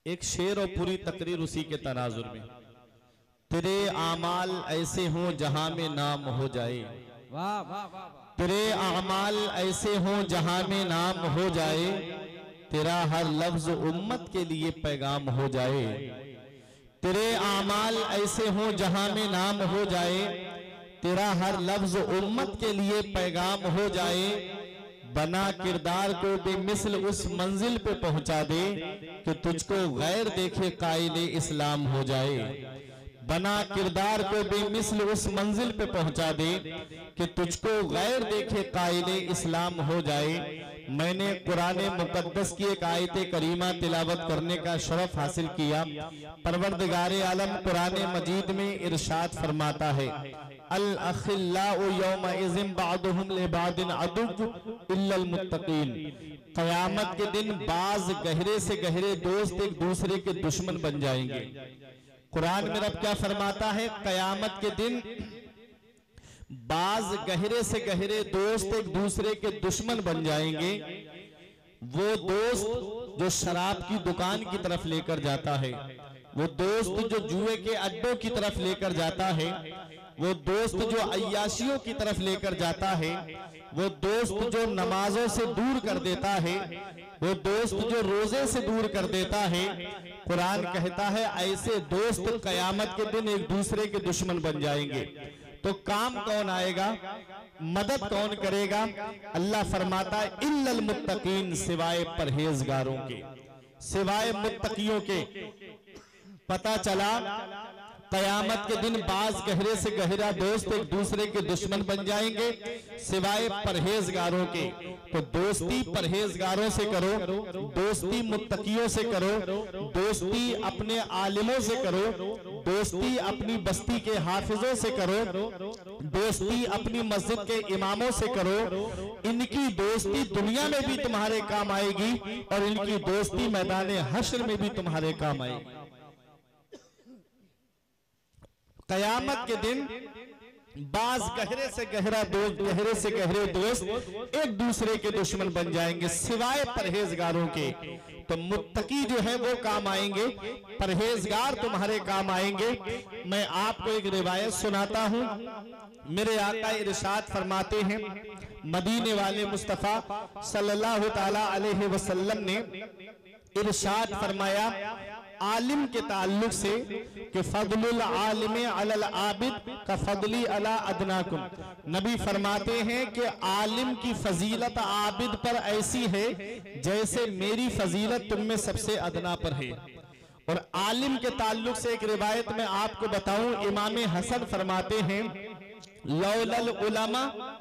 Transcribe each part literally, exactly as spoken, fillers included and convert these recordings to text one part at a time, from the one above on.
एक शेर और पूरी तकरीर उसी के तनाजुर में। तेरे आमाल ऐसे हों जहां में नाम हो जाए, वाह वाह वाह, तेरे आमाल ऐसे हों जहां में नाम हो जाए, तेरा हर लफ्ज उम्मत के लिए पैगाम हो जाए। तेरे आमाल ऐसे हों जहां में नाम हो जाए, तेरा हर लफ्ज उम्मत के लिए पैगाम हो जाए। बना किरदार को बेमिसल उस मंजिल पे पहुंचा दे कि तुझको गैर देखे कायले इस्लाम हो जाए। बना किरदार को बेमिसल उस मंजिल पे पहुंचा दे कि तुझको गैर देखे कायले इस्लाम हो जाए। मैंने कुरान मुकद्दस की एक आयत करीमा तिलावत करने का शरफ हासिल किया। परवरदिगारे आलम कुरान मजीद में इरशाद फरमाता है, अल अखिल्लाउ यौमा इज़िन बादुहुम लिबादिन अदुव्व इल्लल मुत्तकीन। क़यामत के दिन बाज गहरे से गहरे दोस्त एक दूसरे के दुश्मन बन जाएंगे। कुरान में रब क्या फरमाता है, क़यामत के दिन बाज गहरे से गहरे दोस्त एक दूसरे के दुश्मन बन जाएंगे। वो दोस्त जो शराब की दुकान की तरफ लेकर जाता है, वो दोस्त जो जुए के अड्डों की तरफ लेकर जाता है, वो दोस्त जो अय्याशियों की तरफ लेकर जाता है, वो दोस्त जो नमाजों से दूर कर देता है, वो दोस्त जो रोजे से दूर कर देता है। कुरान कहता है ऐसे दोस्त कयामत के दिन एक दूसरे के दुश्मन बन जाएंगे। तो काम कौन आएगा, मदद कौन करेगा? अल्लाह फरमाता है इल्लल मुत्तकीन, सिवाय परहेजगारों के, सिवाय मुत्तकियों के। पता चला कयामत के दिन बाज गहरे से गहरा दोस्त एक दूसरे के दुश्मन बन जाएंगे, सिवाय परहेजगारों के। तो दोस्ती परहेजगारों से करो, दोस्ती मुत्तकियों से करो, दोस्ती अपने आलिमों से करो, दोस्ती अपनी बस्ती के हाफिजों से करो, दोस्ती अपनी मस्जिद के इमामों से करो। इनकी दोस्ती दुनिया में भी तुम्हारे काम आएगी और इनकी दोस्ती मैदान हश्र में भी तुम्हारे काम आएगी। कयामत के दिन बाज गहरे से गहरा दोस्त गहरे से गहरे दोस्त एक दूसरे के दुश्मन बन जाएंगे, सिवाय परहेजगारों के। तो मुत्तकी जो है वो काम आएंगे, परहेजगार तुम्हारे काम आएंगे। मैं आपको एक रिवायत सुनाता हूं। मेरे आका इरशाद फरमाते हैं, मदीने वाले मुस्तफा सल्लल्लाहु ताला अलैहि वसल्लम ने इरशाद फरमाया आलिम के ताल्लुक से कि फदलुल आलिम अलल आबिद का फदली अला अदनाकुम। नबी फरमाते हैं कि आलिम की फजीलत आबिद पर ऐसी है जैसे मेरी फजीलत तुम में सबसे अदना पर है। और आलिम के ताल्लुक से एक रिवायत में आपको बताऊं, इमाम हसन फरमाते हैं लौलल उलमा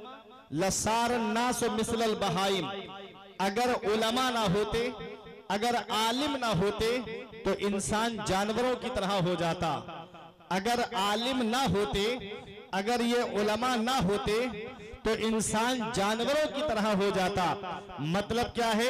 लसार नास मिसलल बहाइम। अगर उलमा ना होते, अगर आलिम ना होते तो इंसान जानवरों की तरह हो जाता। अगर आलिम ना होते, अगर ये उलमा ना होते तो इंसान जानवरों की तरह हो जाता। मतलब क्या है?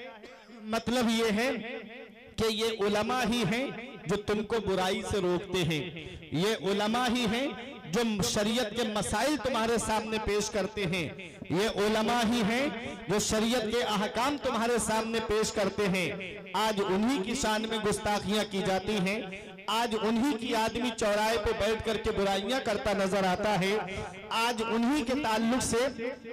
मतलब ये है कि ये उलमा ही हैं जो तुमको बुराई से रोकते हैं, ये उलमा ही हैं जो शरीयत के मसाइल तुम्हारे सामने पेश करते हैं, ये उलमा ही हैं जो शरीयत के अहकाम तुम्हारे सामने पेश करते हैं। आज उन्हीं की शान में गुस्ताखियां की जाती हैं, आज उन्हीं की आदमी चौराहे पे बैठ करके बुराइयां करता नजर आता है, आज उन्हीं के ताल्लुक से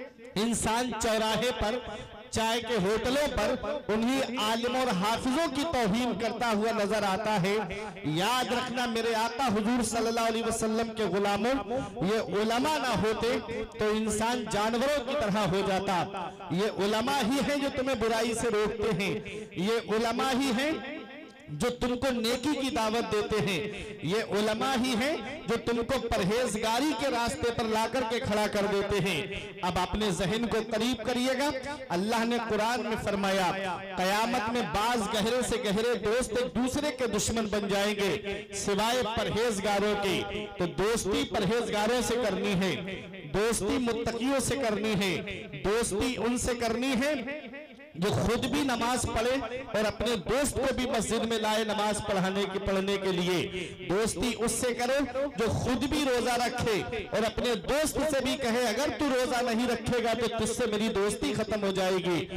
इंसान चौराहे पर, चाय के होटलों पर उन्हीं आलिम और हाफिजों की तौहीन करता हुआ नजर आता है। याद रखना मेरे आका हुजूर सल्लल्लाहु अलैहि वसल्लम के गुलामों, ये उलमा ना होते तो इंसान जानवरों की तरह हो जाता। ये उलमा ही है जो तुम्हें बुराई से रोकते हैं, ये उलमा ही है जो तुमको नेकी की दावत देते हैं, ये उलमा ही हैं जो तुमको परहेजगारी के रास्ते पर लाकर के खड़ा कर देते हैं। अब अपने जहन को करीब करिएगा। अल्लाह ने कुरान में फरमाया कयामत में बाज गहरे से गहरे दोस्त एक दूसरे के दुश्मन बन जाएंगे, सिवाय परहेजगारों के। तो दोस्ती परहेजगारों से करनी है, दोस्ती मुत्तकियों से करनी है, दोस्ती उनसे करनी है जो खुद भी नमाज पढ़े और अपने दोस्त को भी मस्जिद में लाए नमाज पढ़ाने की पढ़ने के लिए। दोस्ती उससे करो जो खुद भी रोजा रखे और अपने दोस्त से भी कहे अगर तू रोजा नहीं रखेगा तो तुझसे मेरी दोस्ती खत्म हो जाएगी।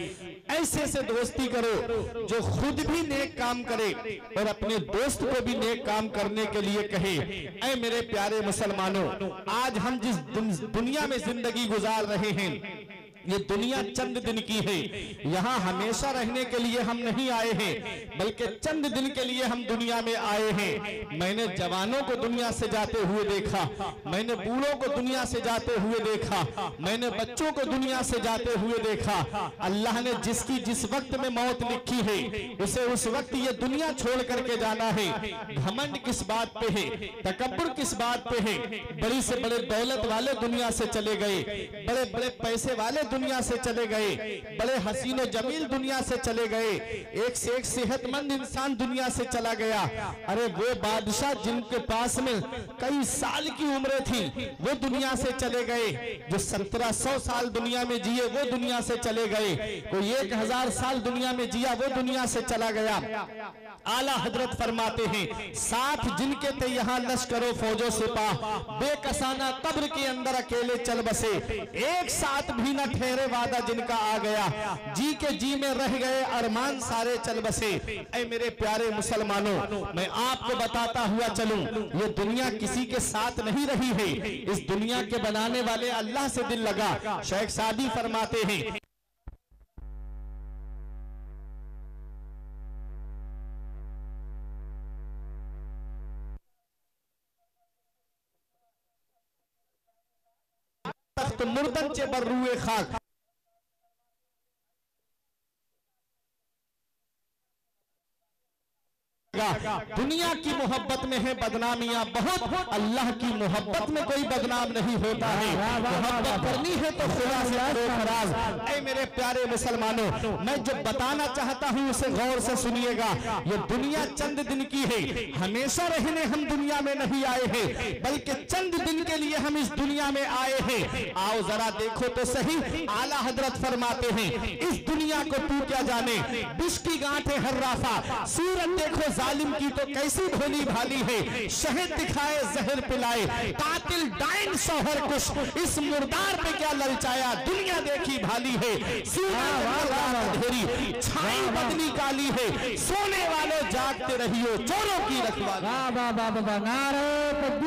ऐसे से दोस्ती करो जो खुद भी नेक काम करे और अपने दोस्त को भी नेक काम करने के लिए कहे। ऐ मेरे प्यारे मुसलमानों, आज हम जिस दुनिया में जिंदगी गुजार रहे हैं, ये दुनिया चंद दिन की है। यहाँ हमेशा रहने के लिए हम नहीं आए हैं, बल्कि चंद दिन के लिए हम दुनिया में आए हैं। मैंने जवानों को दुनिया से जाते हुए देखा, मैंने बूढ़ों को दुनिया से जाते हुए देखा, मैंने बच्चों को दुनिया से जाते हुए देखा। अल्लाह ने जिसकी जिस वक्त में मौत लिखी है, उसे उस वक्त ये दुनिया छोड़ करके जाना है। घमंड किस बात पे है, तकब्बुर किस बात पे है? बड़ी से बड़े दौलत वाले दुनिया से चले गए, बड़े बड़े पैसे वाले दुनिया से चले गए, बड़े हसीन और जमील दुनिया से चले गए, एक से एक सेहतमंद इंसान दुनिया से चला गया। अरे वो बादशाह जिनके पास में कई साल की उम्र थी, वो दुनिया से चले गए। जो सत्रह सौ साल दुनिया में जिए, वो दुनिया से चले गए। कोई एक हजार साल दुनिया में जिया, वो दुनिया से चला गया। आला हजरत फरमाते हैं, साथ जिनके थे यहाँ लश्करों फौजों सिपाह, बेकसाना कब्र के अंदर अकेले चल बसे। एक साथ भी न ठहरे वादा जिनका आ गया, जी के जी में रह गए अरमान सारे चल बसे। ऐ मेरे प्यारे मुसलमानों, मैं आपको बताता हुआ चलूं, ये दुनिया किसी के साथ नहीं रही है, इस दुनिया के बनाने वाले अल्लाह से दिल लगा। शेख सादी फरमाते हैं, तख्त मुर्दन चे बर्रुए खाक, दुनिया की मोहब्बत में है बदनामियां बहुत, अल्लाह की मोहब्बत में कोई बदनाम नहीं होता है। मोहब्बत करनी है तो खुदा से करो फराज। ऐ मेरे प्यारे मुसलमानों, मैं जो बताना चाहता हूं उसे गौर से सुनिएगा। ये दुनिया चंद दिन की है, हमेशा रहने हम दुनिया में नहीं आए हैं, बल्कि चंद दिन के लिए हम इस दुनिया में आए हैं। आओ जरा देखो तो सही, आला हजरत फरमाते हैं, इस दुनिया को तू क्या जाने, विष की गांठें हर्राफा, सूरत देखो जालिम की तो कैसी भोली भाली है, शहद दिखाए जहर पिलाए, कातिल डाइन शौहर कुश, इस मुर्दार पे क्या ललचाया, दुनिया देखी भाली है। अंधेरी छाई बदली काली है, सोने वालों जागते रहियो, चोरों की रखवाली।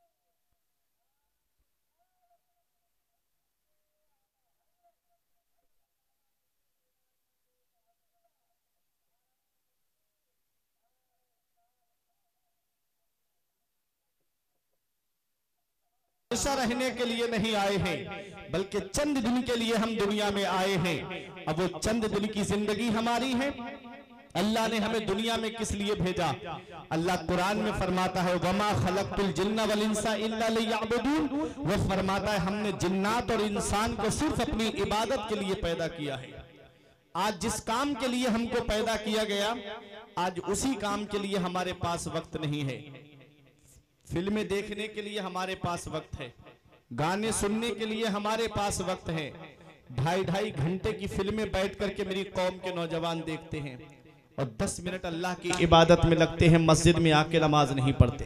हमेशा रहने के लिए नहीं आए हैं, बल्कि चंद दिन के लिए हम दुनिया में आए हैं। अब वो चंद दिन की जिंदगी हमारी है। अल्लाह ने हमें दुनिया में किस लिए भेजा? अल्लाह कुरान में फरमाता है, वमा खलक़तुल जिन्ना वल इंसा इल्ला लियअबुदून। वो फरमाता है, हमने जिन्नात और इंसान को सिर्फ अपनी इबादत के लिए पैदा किया है। आज जिस काम के लिए हमको पैदा किया गया, आज उसी काम के लिए हमारे पास वक्त नहीं है। फिल्में देखने के लिए हमारे पास वक्त है, गाने सुनने के लिए हमारे पास वक्त है। ढाई ढाई घंटे की फिल्में बैठ करके मेरी कौम के नौजवान देखते हैं और दस मिनट अल्लाह की इबादत में लगते हैं, मस्जिद में आके नमाज नहीं पढ़ते।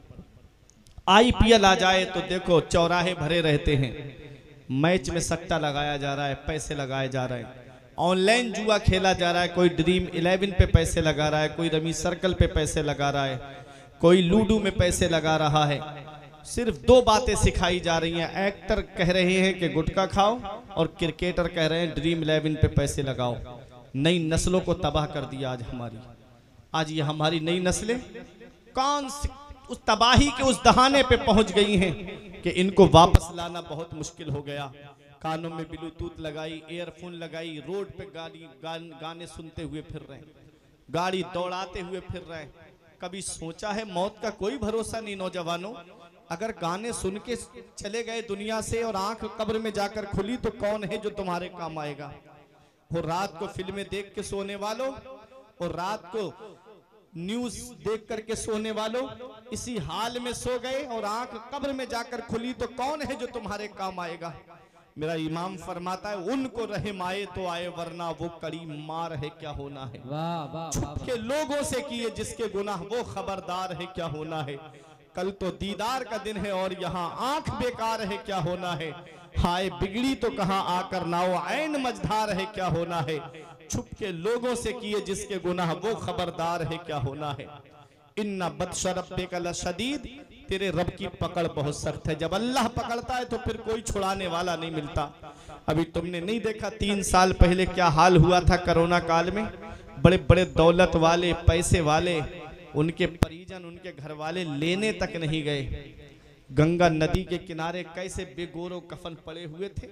आईपीएल आ जाए तो देखो चौराहे भरे रहते हैं, मैच में सट्टा लगाया जा रहा है, पैसे लगाए जा रहे हैं, ऑनलाइन जुआ खेला जा रहा है, कोई ड्रीम इलेवन पे पैसे लगा रहा है, कोई रमी सर्कल पे पैसे लगा रहा है, कोई लूडो में पैसे लगा रहा है। सिर्फ दो बातें सिखाई जा रही हैं, एक्टर कह रहे हैं कि गुटखा खाओ और क्रिकेटर कह रहे हैं ड्रीम इलेवन पे पैसे लगाओ। नई नस्लों को तबाह कर दिया आज हमारी। आज ये हमारी नई नस्लें कौन सी उस तबाही के उस दहाने पे पहुंच गई हैं कि इनको वापस लाना बहुत मुश्किल हो गया। कानों में ब्लूटूथ लगाई, एयरफोन लगाई, रोड पे गाड़ी गान, गाने सुनते हुए फिर रहे, गाड़ी दौड़ाते हुए फिर रहे। कभी सोचा है मौत का कोई भरोसा नहीं नौजवानों? अगर गाने सुन के चले गए दुनिया से और आंख कब्र में जाकर खुली तो कौन है जो तुम्हारे काम आएगा? वो रात को फिल्में देख के सोने वालों और रात को न्यूज देख करके सोने वालों, इसी हाल में सो गए और आंख कब्र में जाकर खुली तो कौन है जो तुम्हारे काम आएगा? मेरा इमाम फरमाता है, उनको रहम आए तो आए, वरना वो कड़ी मार है क्या होना है। छुप के लोगों से किए जिसके गुनाह, वो खबरदार है क्या होना है। कल तो दीदार का दिन है और यहाँ आंख बेकार है क्या होना है। हाय बिगड़ी तो कहाँ आकर नाओ, ऐन मझधार है क्या होना है। छुप के लोगों से किए जिसके गुनाह, वो खबरदार है क्या होना है। इन्ना बत्श रब्बिका लशदीद, तेरे रब की पकड़ बहुत सख्त है। जब अल्लाह पकड़ता है तो फिर कोई छुड़ाने वाला नहीं मिलता। अभी तुमने नहीं देखा तीन साल पहले क्या हाल हुआ था कोरोना काल में। बड़े बड़े दौलत वाले, पैसे वाले, उनके परिजन, उनके घर वाले लेने तक नहीं गए। गंगा नदी के किनारे कैसे बेगोरो कफन पड़े हुए थे।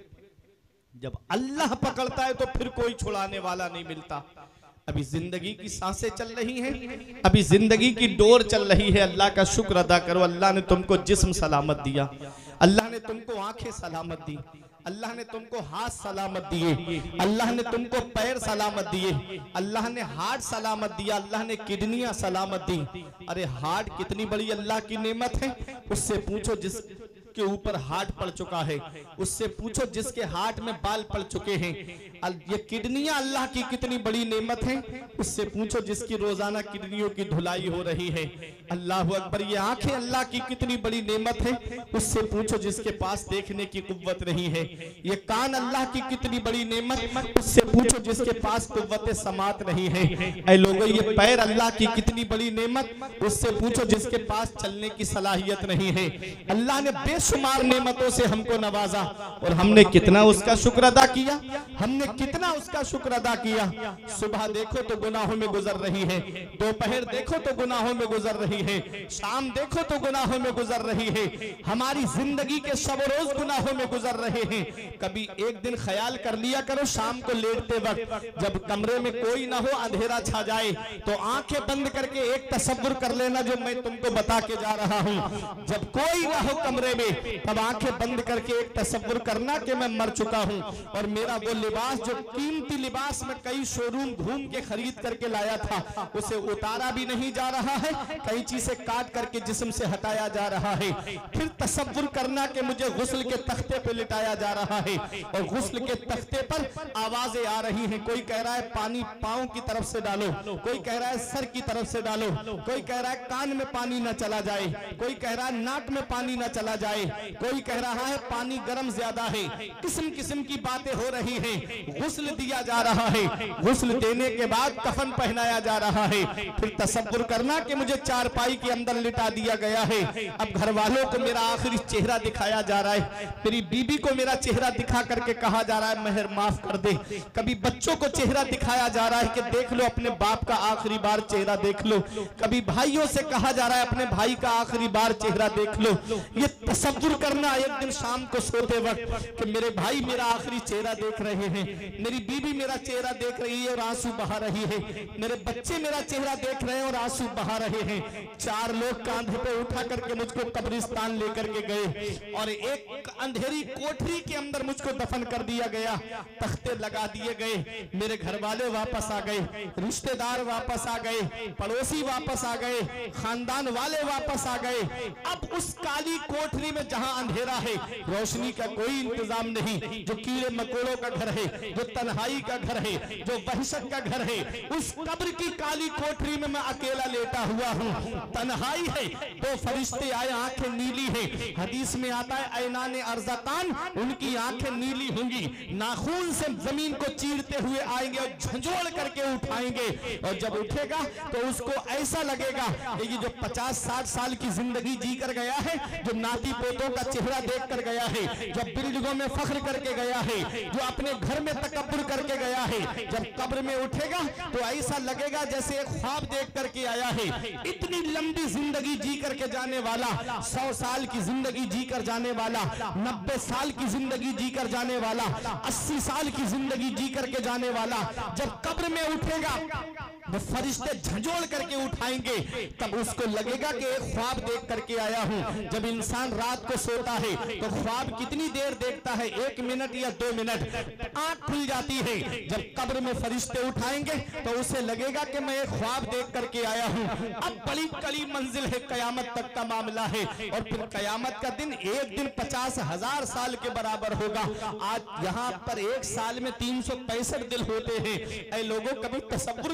जब अल्लाह पकड़ता है तो फिर कोई छुड़ाने वाला नहीं मिलता। अभी जिंदगी की सांसें चल रही हैं, अभी जिंदगी की डोर चल रही है। अल्लाह का शुक्र अदा करो, अल्लाह ने तुमको जिस्म सलामत दिया, अल्लाह ने तुमको आंखें सलामत दी, अल्लाह ने तुमको हाथ सलामत दिए, अल्लाह ने तुमको पैर सलामत दिए, अल्लाह ने हार्ट सलामत दिया, अल्लाह ने किडनियां सलामत दी। अरे हार्ट कितनी बड़ी अल्लाह की नेमत है। उससे पूछो जिसके ऊपर हार्ट पड़ चुका है, उससे पूछो जिसके हार्ट में बाल पड़ चुके हैं। ये किडनियां अल्लाह की कितनी बड़ी नेमत है। उससे पूछो जिसकी रोजाना किडनियों की धुलाई हो रही है। अल्लाह अकबर। ये आंखें अल्लाह की कितनी बड़ी नेमत है। उससे पूछो जिसके पास देखने की कुव्वत नहीं है। ये कान अल्लाह की कितनी बड़ी नेमत, उससे पूछो जिसके पास कुव्वत समात नहीं है। ऐ लोगों, ये पैर अल्लाह की कितनी बड़ी नेमत, उससे पूछो जिसके पास चलने की सलाहियत नहीं है। अल्लाह ने बेशुमार नेमतों से हमको नवाजा और हमने कितना उसका शुक्र अदा किया, हमने कितना उसका शुक्र अदा किया। सुबह देखो तो गुनाहों में गुजर रही है, दोपहर देखो तो गुनाहों में गुजर रही है, शाम देखो तो गुनाहों में गुजर रही है। हमारी जिंदगी के सब रोज गुनाहों में गुजर रहे हैं। कभी एक दिन ख्याल कर लिया करो, शाम को लेटते वक्त जब कमरे में कोई ना हो, अंधेरा छा जाए, तो आंखें बंद करके एक तसव्वुर कर लेना जो मैं तुमको बता के जा रहा हूँ। जब कोई ना हो कमरे में, तब आंखें बंद करके एक तसव्वुर करना कि मैं मर चुका हूँ और मेरा वो लिबास, जो कीमती लिबास में कई शोरूम घूम के खरीद करके लाया था, उसे उतारा भी नहीं जा रहा है, कई चीजें काट करके जिस्म से हटाया जा रहा है। फिर तसव्वुर करना कि मुझे गुस्ल के तख्ते पे लिटाया जा रहा है और गुस्ल के तख्ते पर आवाजें आ रही हैं। कोई कह रहा है पानी पांव की तरफ से डालो, कोई कह रहा है सर की तरफ से डालो, कोई कह रहा है कान में पानी न चला जाए, कोई कह रहा है नाक में पानी न चला जाए, कोई कह रहा है पानी गर्म ज्यादा है। किस्म किस्म की बातें हो रही हैं। गुस्ल दिया जा रहा है, गुस्ल देने के बाद कफन पहनाया जा रहा है। फिर तसव्वुर करना कि मुझे चारपाई के अंदर लिटा दिया गया है। अब घर वालों को मेरा आखिरी चेहरा दिखाया जा रहा है, मेरी बीबी को मेरा चेहरा दिखा करके कहा जा रहा है मेहर माफ कर दे। कभी बच्चों को चेहरा दिखाया जा रहा है कि देख लो अपने बाप का आखिरी बार चेहरा देख लो। कभी भाइयों से कहा जा रहा है अपने भाई का आखिरी बार चेहरा देख लो। ये तसव्वुर करना एक दिन शाम को सोते वक्त कि मेरे भाई मेरा आखिरी चेहरा देख रहे हैं, मेरी बीबी मेरा चेहरा देख रही है और आंसू बहा रही है, मेरे बच्चे मेरा चेहरा देख रहे हैं और आंसू बहा रहे हैं। चार लोग कांधे पे उठा करके मुझको कब्रिस्तान लेकर के गए और एक अंधेरी कोठरी के अंदर मुझको दफन कर दिया गया। तख्ते लगा दिए गए, मेरे घर वाले वापस आ गए, रिश्तेदार वापस आ गए, पड़ोसी वापस आ गए, खानदान वाले वापस आ गए। अब उस काली कोठरी में जहां अंधेरा है, रोशनी का कोई इंतजाम नहीं, जो कीड़े मकोड़ों का घर है, जो तन्हाई का घर है, जो वहशत का घर है, उस कब्र की काली कोठरी में मैं अकेला लेटा हुआ हूँ। तन्हाई है, दो फरिश्ते आए, आंखें नीली है। हदीस में आता है ऐनाने अर्ज़तान, उनकी आंखें नीली होंगी, नाखून से जमीन को चीरते हुए आएंगे और झंझोड़ करके उठाएंगे। और जब उठेगा तो उसको ऐसा लगेगा कि ये जो पचास साठ साल की जिंदगी जी कर गया है, जो नाती पोतों का चेहरा देख कर गया है, जो बिल्डिंगों में फख्र करके गया है, जो अपने घर में तकब्बुर करके गया है, जब कब्र में उठेगा तो ऐसा लगेगा जैसे एक ख्वाब देख करके आया है। इतनी लंबी जिंदगी जी करके जाने वाला, सौ साल की जिंदगी जी कर जाने वाला, नब्बे साल की जिंदगी जी कर जाने वाला, अस्सी साल की जिंदगी जी करके जाने वाला, जब कब्र में उठेगा वो फरिश्ते झंझोड़ करके उठाएंगे, तब उसको लगेगा कि एक ख्वाब देख करके आया हूं। जब इंसान रात को सोता है तो ख्वाब कितनी देर देखता है, एक मिनट या दो मिनट, आंख खुल जाती है। जब कब्र में फरिश्ते उठाएंगे तो उसे लगेगा कि मैं एक ख्वाब देख करके आया हूं। अब बड़ी कड़ी मंजिल है, कयामत तक का मामला है और फिर कयामत का दिन एक दिन पचास हजार साल के बराबर होगा। आज यहाँ पर एक साल में तीन सौ पैंसठ दिन होते हैं। ऐ लोगों, कभी तसव्वुर कर लिया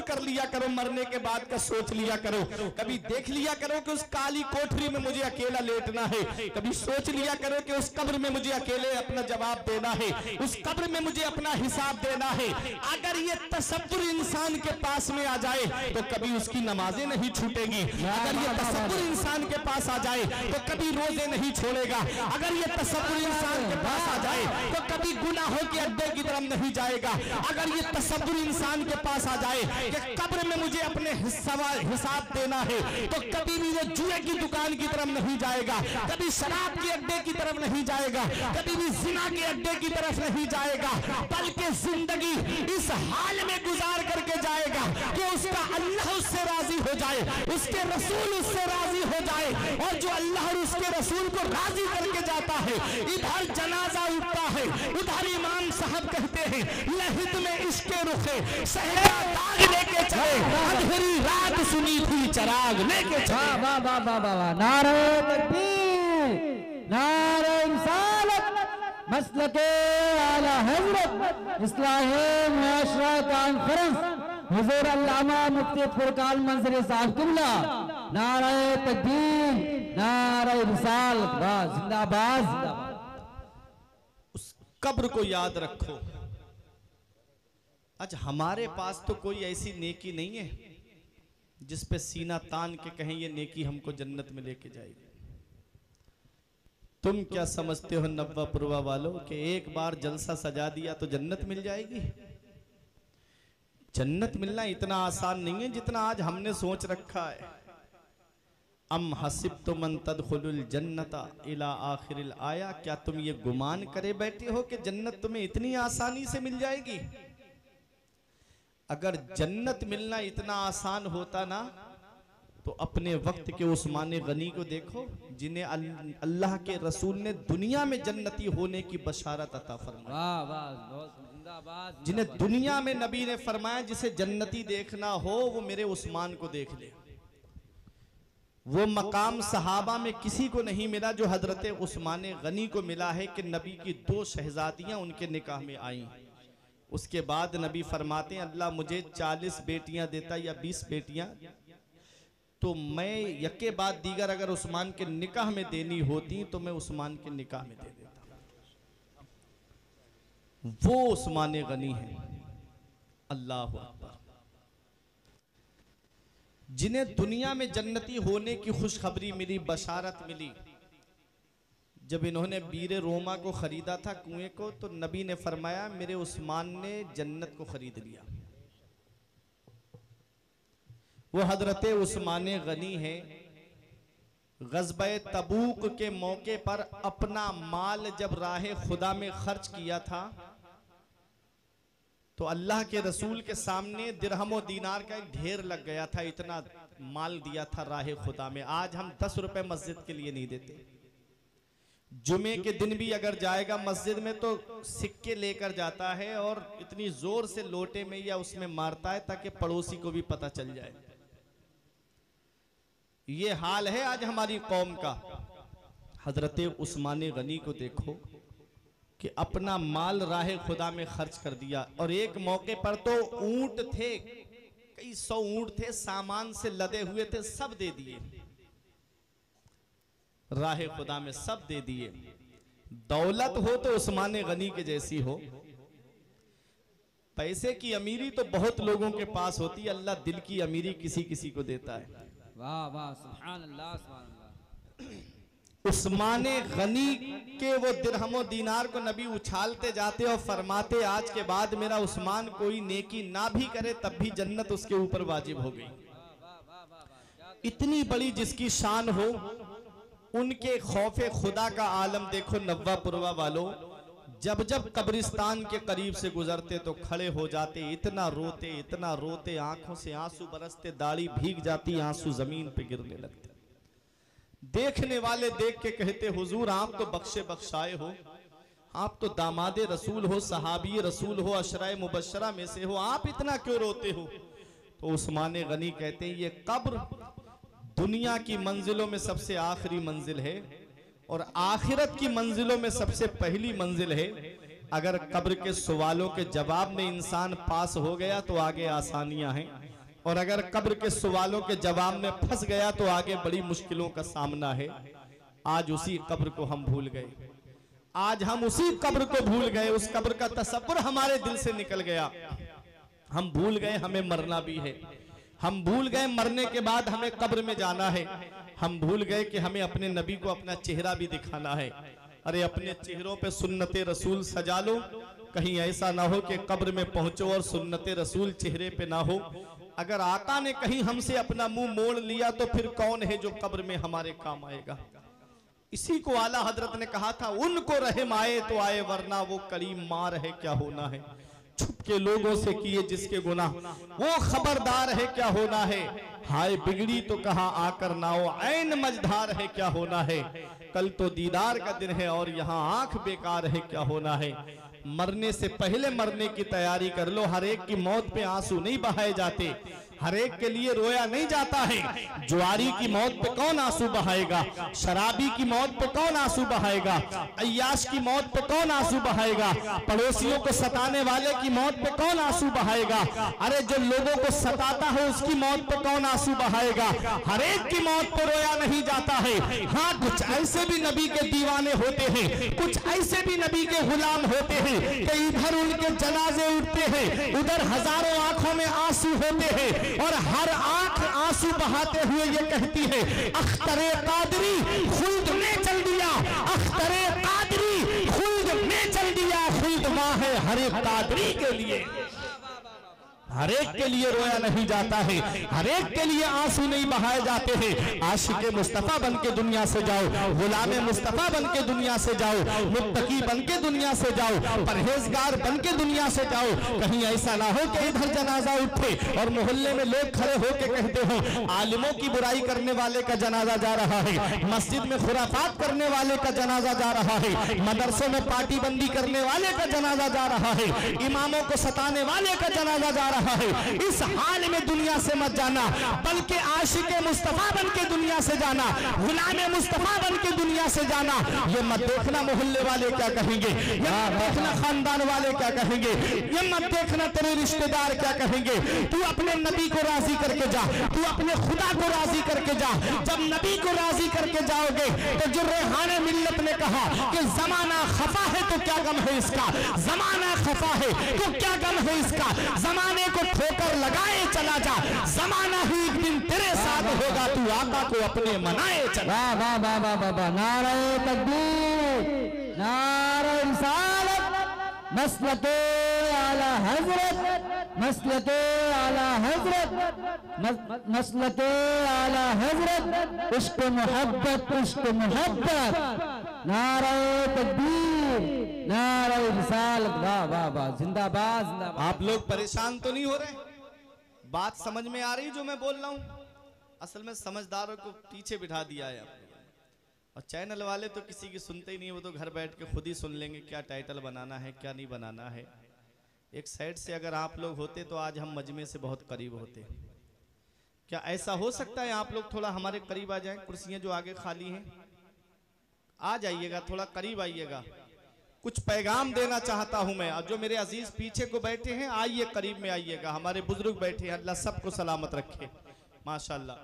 करो, मरने के बाद का सोच लिया करो, कभी देख लिया करो कि उस काली कोठरी में मुझे अकेला लेटना है, कभी सोच लिया करो कि उस कब्र में मुझे अकेले अपना जवाब देना है, उस कब्र में मुझे अपना हिसाब देना है। अगर ये तसव्वुर इंसान के पास में आ जाए तो कभी उसकी नमाजें नहीं छूटेगी, अगर ये तसव्वुर इंसान के पास आ जाए तो कभी रोजे नहीं छोड़ेगा, अगर ये तसव्वुर इंसान के पास आ जाए तो कभी गुनाहों के अड्डे की तरफ नहीं जाएगा, अगर ये तसव्वुर इंसान के पास आ जाए कि कब्र में मुझे अपने हिसाब देना है तो कभी भी वो जुए की दुकान की तरफ नहीं जाएगा, कभी शराब के अड्डे की तरफ नहीं जाएगा, कभी भी जिना के अड्डे की तरफ नहीं जाएगा, बल्कि जिंदगी इस हाल में गुजार करके जाएगा कि उसका अल्लाह उससे राजी हो जाए, उसके रसूल उससे राजी हो जाए, और जो अल्लाह और उसके रसूल को राजी करके जाता है, इधर जनाजा उठता है, उधर इमाम साहब कहते हैं लहित में इसके रुखे सहरा दाग लेके चले, अंधेरी रात सुनी थी चराग लेके चले। वाह वाह वाह वाह वाह, नारे तकबीर, नारे रिसालत, मसलके आला हज़रत इस्लाही मुआशरा कॉन्फ्रेंस हुज़ूर अल्लामा मुफ्ती फुरकान मंजरी साहब किबला, नारे तकबीर, नारे रिसालत, वाह जिंदाबाद जिंदाबाद। उस कब्र को याद रखो। आज हमारे पास तो कोई ऐसी नेकी नहीं है जिस पे सीना तान के कहें ये नेकी हमको जन्नत में लेके जाएगी। तुम क्या समझते हो नव्वापुरवा वालों कि एक बार जलसा सजा दिया तो जन्नत मिल जाएगी? जन्नत मिलना इतना आसान नहीं है जितना आज हमने सोच रखा है। अम हसिब्तुम अन तदखुलुल जन्नता इला आखिरिल आया, क्या तुम ये गुमान करे बैठे हो कि जन्नत तुम्हें इतनी आसानी से मिल जाएगी? अगर जन्नत मिलना इतना आसान होता ना तो अपने वक्त के उस्मान गनी को देखो, जिन्हें अल्लाह के रसूल ने दुनिया में जन्नती होने की बशारत अता फरमाई। वाह वाह जिंदाबाद। जिन्हें दुनिया में नबी ने फरमाया जिसे जन्नती देखना हो वो मेरे उस्मान को देख ले। वो मकाम सहाबा में किसी को नहीं मिला जो हजरत उस्मान गनी को मिला है कि नबी की दो शहजादियां उनके निकाह में आई। उसके बाद नबी फरमाते हैं अल्लाह मुझे चालीस बेटियां देता या बीस बेटियां तो मैं यके बाद दीगर अगर उस्मान के निकाह में देनी होती तो मैं उस्मान के निकाह में दे देता। वो उस्मान गनी है, अल्लाह अकबर, जिन्हें दुनिया में जन्नती होने की खुशखबरी मिली, बशारत मिली। जब इन्होंने बीरे रोमा को खरीदा था कुएं को तो नबी ने फरमाया मेरे उस्मान ने जन्नत को खरीद लिया। वो हजरत उस्मान गनी है। गज़बे तबूक के मौके पर अपना माल जब राहे खुदा में खर्च किया था तो अल्लाह के रसूल के सामने दिरहम और दीनार का एक ढेर लग गया था, इतना माल दिया था राहे खुदा में। आज हम दस रुपए मस्जिद के लिए नहीं देते। जुमे के दिन भी अगर जाएगा मस्जिद में तो सिक्के लेकर जाता है और इतनी जोर से लोटे में या उसमें मारता है ताकि पड़ोसी को भी पता चल जाए। ये हाल है आज हमारी कौम का। हजरत उस्मान गनी को देखो कि अपना माल राहे खुदा में खर्च कर दिया, और एक मौके पर तो ऊंट थे, कई सौ ऊंट थे, सामान से लदे हुए थे, सब दे दिए राहे खुदा में, सब दे दिए। दौलत हो तो उस्मान गनी के जैसी हो। पैसे की अमीरी तो बहुत लोगों के पास होती है, अल्लाह दिल की अमीरी किसी किसी को देता है। वाह वाह सुभान अल्लाह सुभान अल्लाह। उस्मान गनी के वो दिरहमो दीनार को नबी उछालते जाते और फरमाते आज के बाद मेरा उस्मान कोई नेकी ना भी करे तब भी जन्नत उसके ऊपर वाजिब हो गई। इतनी बड़ी जिसकी शान हो, उनके खौफे खुदा का आलम देखो। नव्वापुरवा वालों जब जब कब्रिस्तान के करीब से गुजरते तो खड़े हो जाते, इतना रोते इतना रोते, आंखों से आंसू बरसते, दाढ़ी भीग जाती, आंसू जमीन पे गिरने लगते। देखने वाले देख के कहते हुजूर आप तो बख्शे बख्शाए हो, आप तो दामादे रसूल हो, सहाबी रसूल हो, अशराए मुबशरा में से हो, आप इतना क्यों रोते हो? तो उस्मान गनी कहते हैं ये कब्र दुनिया की मंजिलों में सबसे आखिरी मंजिल है और आखिरत की मंजिलों में सबसे पहली मंजिल है। अगर कब्र के सवालों के जवाब में इंसान पास हो गया तो आगे आसानियां हैं, और अगर कब्र के सवालों के जवाब में फंस गया तो आगे बड़ी मुश्किलों का सामना है। आज उसी कब्र को हम भूल गए, आज हम उसी कब्र को भूल गए, उस कब्र का तसव्वुर हमारे दिल से निकल गया। हम भूल गए हमें मरना भी है, हम भूल गए मरने के बाद हमें कब्र में जाना है, हम भूल गए कि हमें अपने नबी को अपना चेहरा भी दिखाना है। अरे अपने चेहरों पे सुन्नते रसूल सजा लो, कहीं ऐसा ना हो कि कब्र में पहुंचो और सुन्नते रसूल चेहरे पे ना हो। अगर आका ने कहीं हमसे अपना मुंह मोड़ लिया तो फिर कौन है जो कब्र में हमारे काम आएगा। इसी को आला हजरत ने कहा था, उनको रहम आए तो आए वरना वो करीम मार है क्या होना है। छुप के लोगों से किए जिसके गुनाह वो खबरदार है क्या होना है। हाय बिगड़ी तो कहा आकर नाओ ऐन मझधार है क्या होना है। कल तो दीदार का दिन है और यहाँ आंख बेकार है क्या होना है। मरने से पहले मरने की तैयारी कर लो। हर एक की मौत पे आंसू नहीं बहाए जाते, हर एक के लिए रोया नहीं जाता है। जुआरी की मौत पे कौन आंसू बहाएगा, शराबी की मौत पे कौन आंसू बहाएगा, अय्याश की मौत पे कौन आंसू बहाएगा, पड़ोसियों को सताने वाले की मौत पे कौन आंसू बहाएगा। अरे जो लोगों को सताता है उसकी मौत पे कौन आंसू बहाएगा। हर एक की मौत पे रोया नहीं जाता है। हाँ, कुछ ऐसे भी नबी के दीवाने होते हैं, कुछ ऐसे भी नबी के गुलाम होते हैं कि इधर उनके जनाजे उठते हैं, उधर हजारों आंखों में आंसू होते हैं और हर आंख आंसू बहाते हुए ये कहती है, अख्तरे कादरी खुल्द में चल दिया, अख्तरे कादरी खुल्द में चल दिया। खुल्द मां है हर एक कादरी के लिए, हर एक के लिए रोया नहीं जाता है, हर एक के लिए आंसू नहीं बहाए जाते हैं। आशिक मुस्तफा बन के दुनिया से जाओ, गुलाम मुस्तफा बन के दुनिया से जाओ, मुत्तकी बन के दुनिया से जाओ, परहेजगार बन के दुनिया से जाओ। कहीं ऐसा ना हो कि इधर जनाजा उठे और मोहल्ले में लोग खड़े होके कहते हो आलिमों की बुराई करने वाले का जनाजा जा रहा है, मस्जिद में खुराफात करने वाले का जनाजा जा रहा है, मदरसों में पार्टी बंदी करने वाले का जनाजा जा रहा है, इमामों को सताने वाले का जनाजा जा रहा है। इस हाल में दुनिया से मत जाना, बल्कि आशिक मुस्तफा बन के दुनिया से जाना, गुलाम मुस्तफा बन के दुनिया से जाना। ये मत देखना मोहल्ले वाले क्या कहेंगे, ये मत देखना खानदान वाले क्या कहेंगे, ये मत देखना तेरे रिश्तेदार क्या कहेंगे। तू अपने नबी को राजी करके जा, तू अपने खुदा को राजी करके जा। जब नबी को राजी करके जाओगे तो जो रेहाने मिल्लत ने कहा कि जमाना खफा है तो क्या गम है इसका, जमाना खफा है तो क्या गम है इसका। जमाने को ठोकर लगाए चला जा, जमाना ही एक दिन तेरे साथ होगा, तू आका को अपने मनाए चला। वाह वाह वाह वाह वाह, नारे तकबीर, नारे रिसालत, मसलके आला हजरत, मसलके आला हजरत, मसलके आला हजरत, इश्क मोहब्बत, इश्क मोहब्बत, नारे तकबीर, नारे रिसालत। वाह वाह वाह, जिंदाबाद जिंदाबाद। आप लोग परेशान तो नहीं हो रहे? बात समझ में आ रही जो मैं बोल रहा हूं? असल में समझदारों को पीछे बिठा दिया है आपने, और चैनल वाले तो किसी की सुनते ही नहीं, वो तो घर बैठ के खुद ही सुन लेंगे क्या टाइटल बनाना है क्या नहीं बनाना है। एक साइड से अगर आप लोग होते तो आज हम मजमे से बहुत करीब होते। क्या ऐसा हो सकता है आप लोग थोड़ा हमारे करीब आ जाएं? कुर्सियां जो आगे खाली हैं आ जाइएगा, थोड़ा करीब आइएगा। कुछ पैगाम देना चाहता हूं मैं। अब जो मेरे अजीज पीछे को बैठे हैं आइए करीब में आइएगा, हमारे बुजुर्ग बैठे हैं, अल्लाह सबको सलामत रखे माशाल्लाह।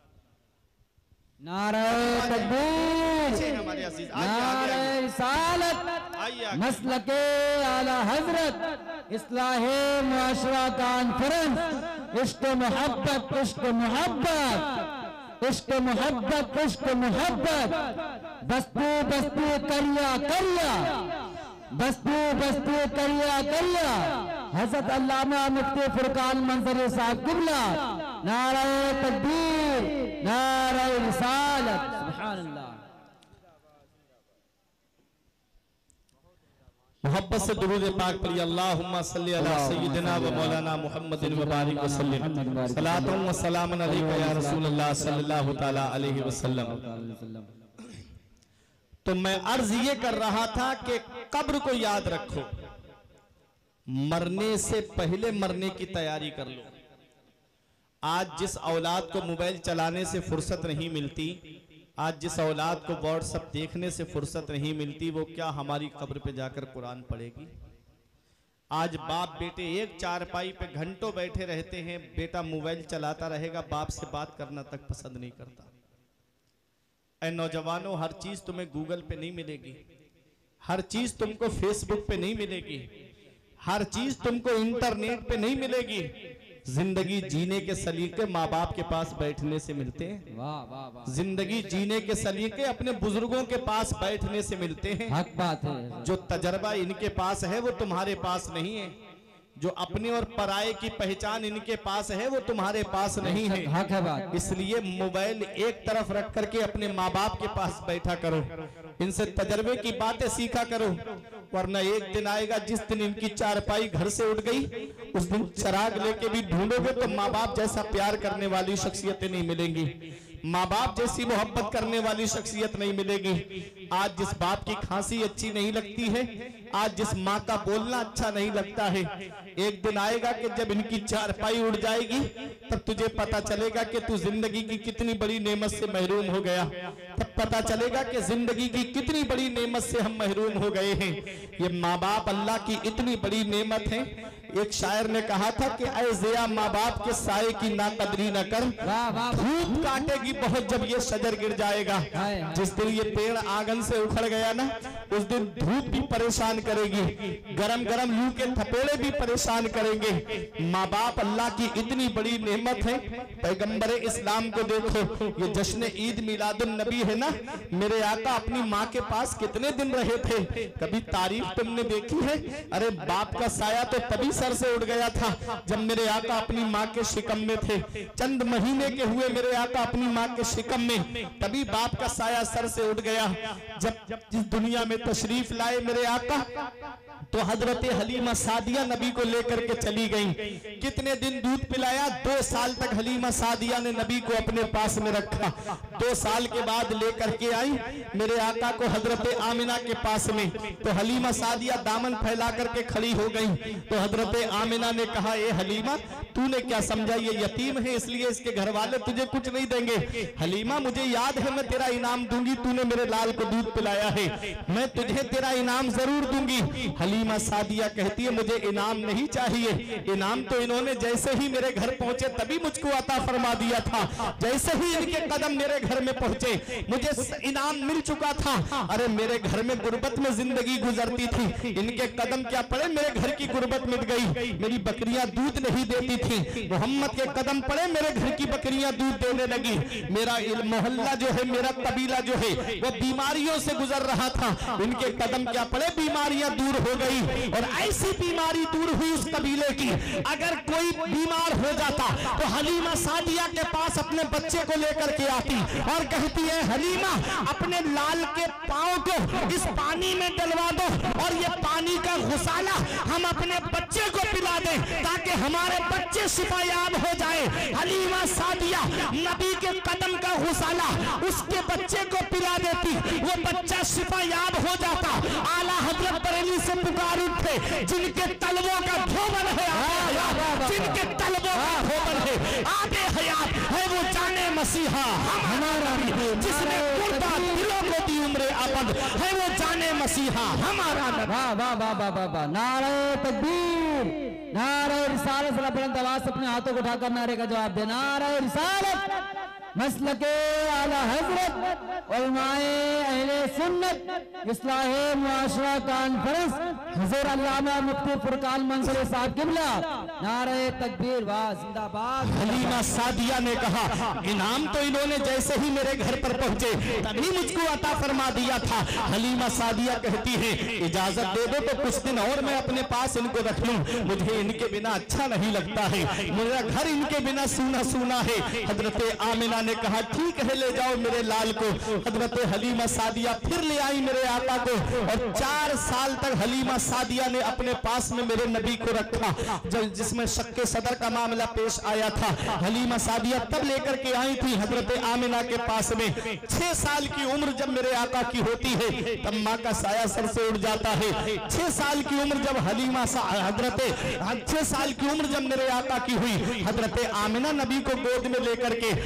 नारे तकबीर, हमारे अजीज नारे रिसालत, मसलके आला हजरत, इस्लाहे मुआशरा कॉन्फ्रेंस, इश्क मोहब्बत, इश्क मोहब्बत, इश्क मोहब्बत, इश्क मोहब्बत, बस्तू बस्तू करिया करिया, बस्तू बस्तू करिया करिया, हज़रत अल्लामा मुफ्ती फुरकान मंजरी साहब किबला। नारे तकबीर, नारे रिसालत, सुभान अल्लाह। मोहब्बत से दुरूद पाक पढ़िए, अल्लाहुम्मा सल्ली अला सय्यिदिना व मौलाना मुहम्मदिन व बारिक वसल्लिम, सलातुन व सलामुन अलैका या रसूलल्लाह सल्लल्लाहु तआला अलैहि वसल्लम। तो मैं अर्ज ये कर रहा था कि कब्र को याद रखो, मरने से पहले मरने की तैयारी कर लो। आज जिस औलाद को मोबाइल चलाने से फुर्सत नहीं मिलती, आज जिस औलाद को व्हाट्सएप देखने से फुर्सत नहीं मिलती, वो क्या हमारी कब्र पे जाकर कुरान पढ़ेगी? आज बाप बेटे एक चारपाई पे घंटों बैठे रहते हैं, बेटा मोबाइल चलाता रहेगा, बाप से बात करना तक पसंद नहीं करता। ऐ नौजवानों, हर चीज तुम्हें गूगल पे नहीं मिलेगी, हर चीज तुमको फेसबुक पे नहीं मिलेगी, हर चीज तुमको इंटरनेट पे नहीं मिलेगी। जिंदगी जीने के सलीके माँ बाप के पास बैठने से मिलते हैं। वाह वाह वाह। जिंदगी जीने के सलीके अपने बुजुर्गों के पास बैठने से मिलते हैं। हक बात है। जो तजर्बा इनके पास है वो तुम्हारे पास नहीं है, जो अपने और पराये की पहचान इनके पास है वो तुम्हारे पास नहीं है। हक है बात। इसलिए मोबाइल एक तरफ रख करके अपने माँ बाप के पास बैठा करो, इनसे तजर्बे की बातें सीखा करो, वरना एक दिन आएगा जिस दिन इनकी चारपाई घर से उठ गई, उस दिन चिराग लेके भी ढूंढोगे तो माँ बाप जैसा प्यार करने वाली शख्सियतें नहीं मिलेंगी, माँ बाप जैसी मोहब्बत करने वाली शख्सियत नहीं मिलेगी। आज जिस बाप की खांसी अच्छी नहीं लगती है, आज जिस माँ का बोलना अच्छा नहीं लगता है, एक दिन आएगा कि जब इनकी चारपाई उड़ जाएगी तब तुझे पता चलेगा कि तू जिंदगी की कितनी बड़ी नेमत से महरूम हो गया। तब पता चलेगा कि जिंदगी की कितनी बड़ी नेमत से हम महरूम हो गए हैं। ये माँ बाप अल्लाह की इतनी बड़ी नेमत है। एक शायर ने कहा था कि ऐ ज़िया माँ बाप के साए की नाकदरी न कर, धूप काटेगी बहुत जब ये शजर गिर जाएगा। जिस दिन ये पेड़ आंगन से उखड़ गया ना, उस दिन धूप भी परेशान करेगी, गरम गरम लू के थपेड़े भी परेशान करेंगे। माँ बाप अल्लाह की इतनी बड़ी नेमत है। पैगंबर इस्लाम को देखो, ये जश्न ईद मिलादुन नबी है ना, मेरे आका अपनी माँ के पास कितने दिन रहे थे, कभी तारीफ तुमने देखी है? अरे बाप का साया तो तभी सर से उड़ गया था जब मेरे आका अपनी माँ के शिकम में थे। चंद महीने के हुए मेरे आका अपनी माँ के शिकम में, तभी बाप का साया सर से उड़ गया। जब जिस दुनिया में तशरीफ लाए मेरे आका तो हजरत हलीमा सादिया नबी को लेकर के चली गईं। कितने दिन दूध पिलाया? दो साल तक हलीमा सादिया ने नबी को अपने पास में रखा। दो साल के बाद लेकर के आई मेरे आका को हजरत आमिना के पास में, तो हलीमा सादिया दामन फैला करके खड़ी हो गई। तो हजरत आमिना ने कहा, ए हलीमा तूने क्या समझा ये यतीम है इसलिए इसके घर वाले तुझे कुछ नहीं देंगे? हलीमा मुझे याद है मैं तेरा इनाम दूंगी, तूने मेरे लाल को दूध पिलाया है, मैं तुझे तेरा इनाम जरूर दूंगी। हलीमा सादिया कहती है मुझे इनाम नहीं चाहिए, इनाम तो इन्होंने जैसे ही मेरे घर पहुंचे तभी मुझको अता फरमा दिया था, जैसे ही इनके कदम मेरे घर में पहुंचे मुझे इनाम मिल चुका था। अरे मेरे घर में गुर्बत में जिंदगी गुजरती थी, इनके कदम क्या पड़े मेरे घर की गुर्बत मिट गई, मेरी बकरियां दूध नहीं देती थी, मोहम्मद के कदम पड़े मेरे घर की बकरियां दूध देने लगी। मेरा मोहल्ला जो है, मेरा कबीला जो है वो बीमारियों से गुजर रहा था, इनके कदम क्या पड़े बीमारियां दूर हो गई। और ऐसी बीमारी दूर हुई उस कबीले की, अगर कोई बीमार हो जाता तो हलीमा सादिया के पास अपने बच्चे को लेकर के आती और कहती है हलीमा अपने लाल के पांव को इस पानी में डलवा दो और ये पानी का गुसाला हम अपने बच्चे को पिला दें ताकि हमारे बच्चे शिफायाब हो जाए। हलीमा सादिया नबी के कदम का गुसाला उसके बच्चे को पिला देती, वो बच्चा शिफायाब हो जाता। आला हजरत बरेली से पुकार उठे जिनके तलवों का धोबन है, जिनके तलवों का धोबन है, आगे हयात है वो जाने मसीहा हमारा, जिसने मुर्दा दिलों को दी उम्र अबद है वो जाने मसीहा हमारा। वाह वाह वाह वाह वाह वाह। नारे तकबीर, नारे रिसालत। जरा बुलंद आवाज से अपने हाथों को उठाकर नारे का जवाब दे। नारे रिसालत, मसलके आला हजरत उलमाए अहले सुन्नत इस्लाहे मुआशरा कॉन्फ्रेंस हुजूर अल्लामा मुफ्ती फुरकान मंसूरी साहब किबला। नारे तकबीर, वाह जिंदाबाद। हलीमा सादिया ने कहा इनाम तो इन्होंने जैसे ही मेरे घर पर पहुंचे तभी मुझको अता फरमा दिया था। हलीमा सादिया कहती है इजाजत दे दो तो कुछ दिन और मैं अपने पास इनको रख लूं, मुझे इनके बिना अच्छा नहीं लगता है, मेरा घर इनके बिना सूना सूना है। हजरत आमिना ने कहा ठीक है ले जाओ मेरे लाल को। हजरत हलीमा सादिया फिर ले आई मेरे आका को और चार साल तक हलीमा सादिया ने अपने पास में मेरे नबी को रखा। जब जिसमें शक्के सदर का मामला पेश आया था, हलीमा सादिया तब लेकर के आई थी हजरत आमिना के पास में। छह साल की उम्र जब मेरे आका की होती है तब माँ का साया सर से उड़ जाता है। छह साल की उम्र जब हलीमा हजरत छह साल की उम्र जब मेरे आका की हुई, हजरत आमिना नबी को गोद में लेकर के आप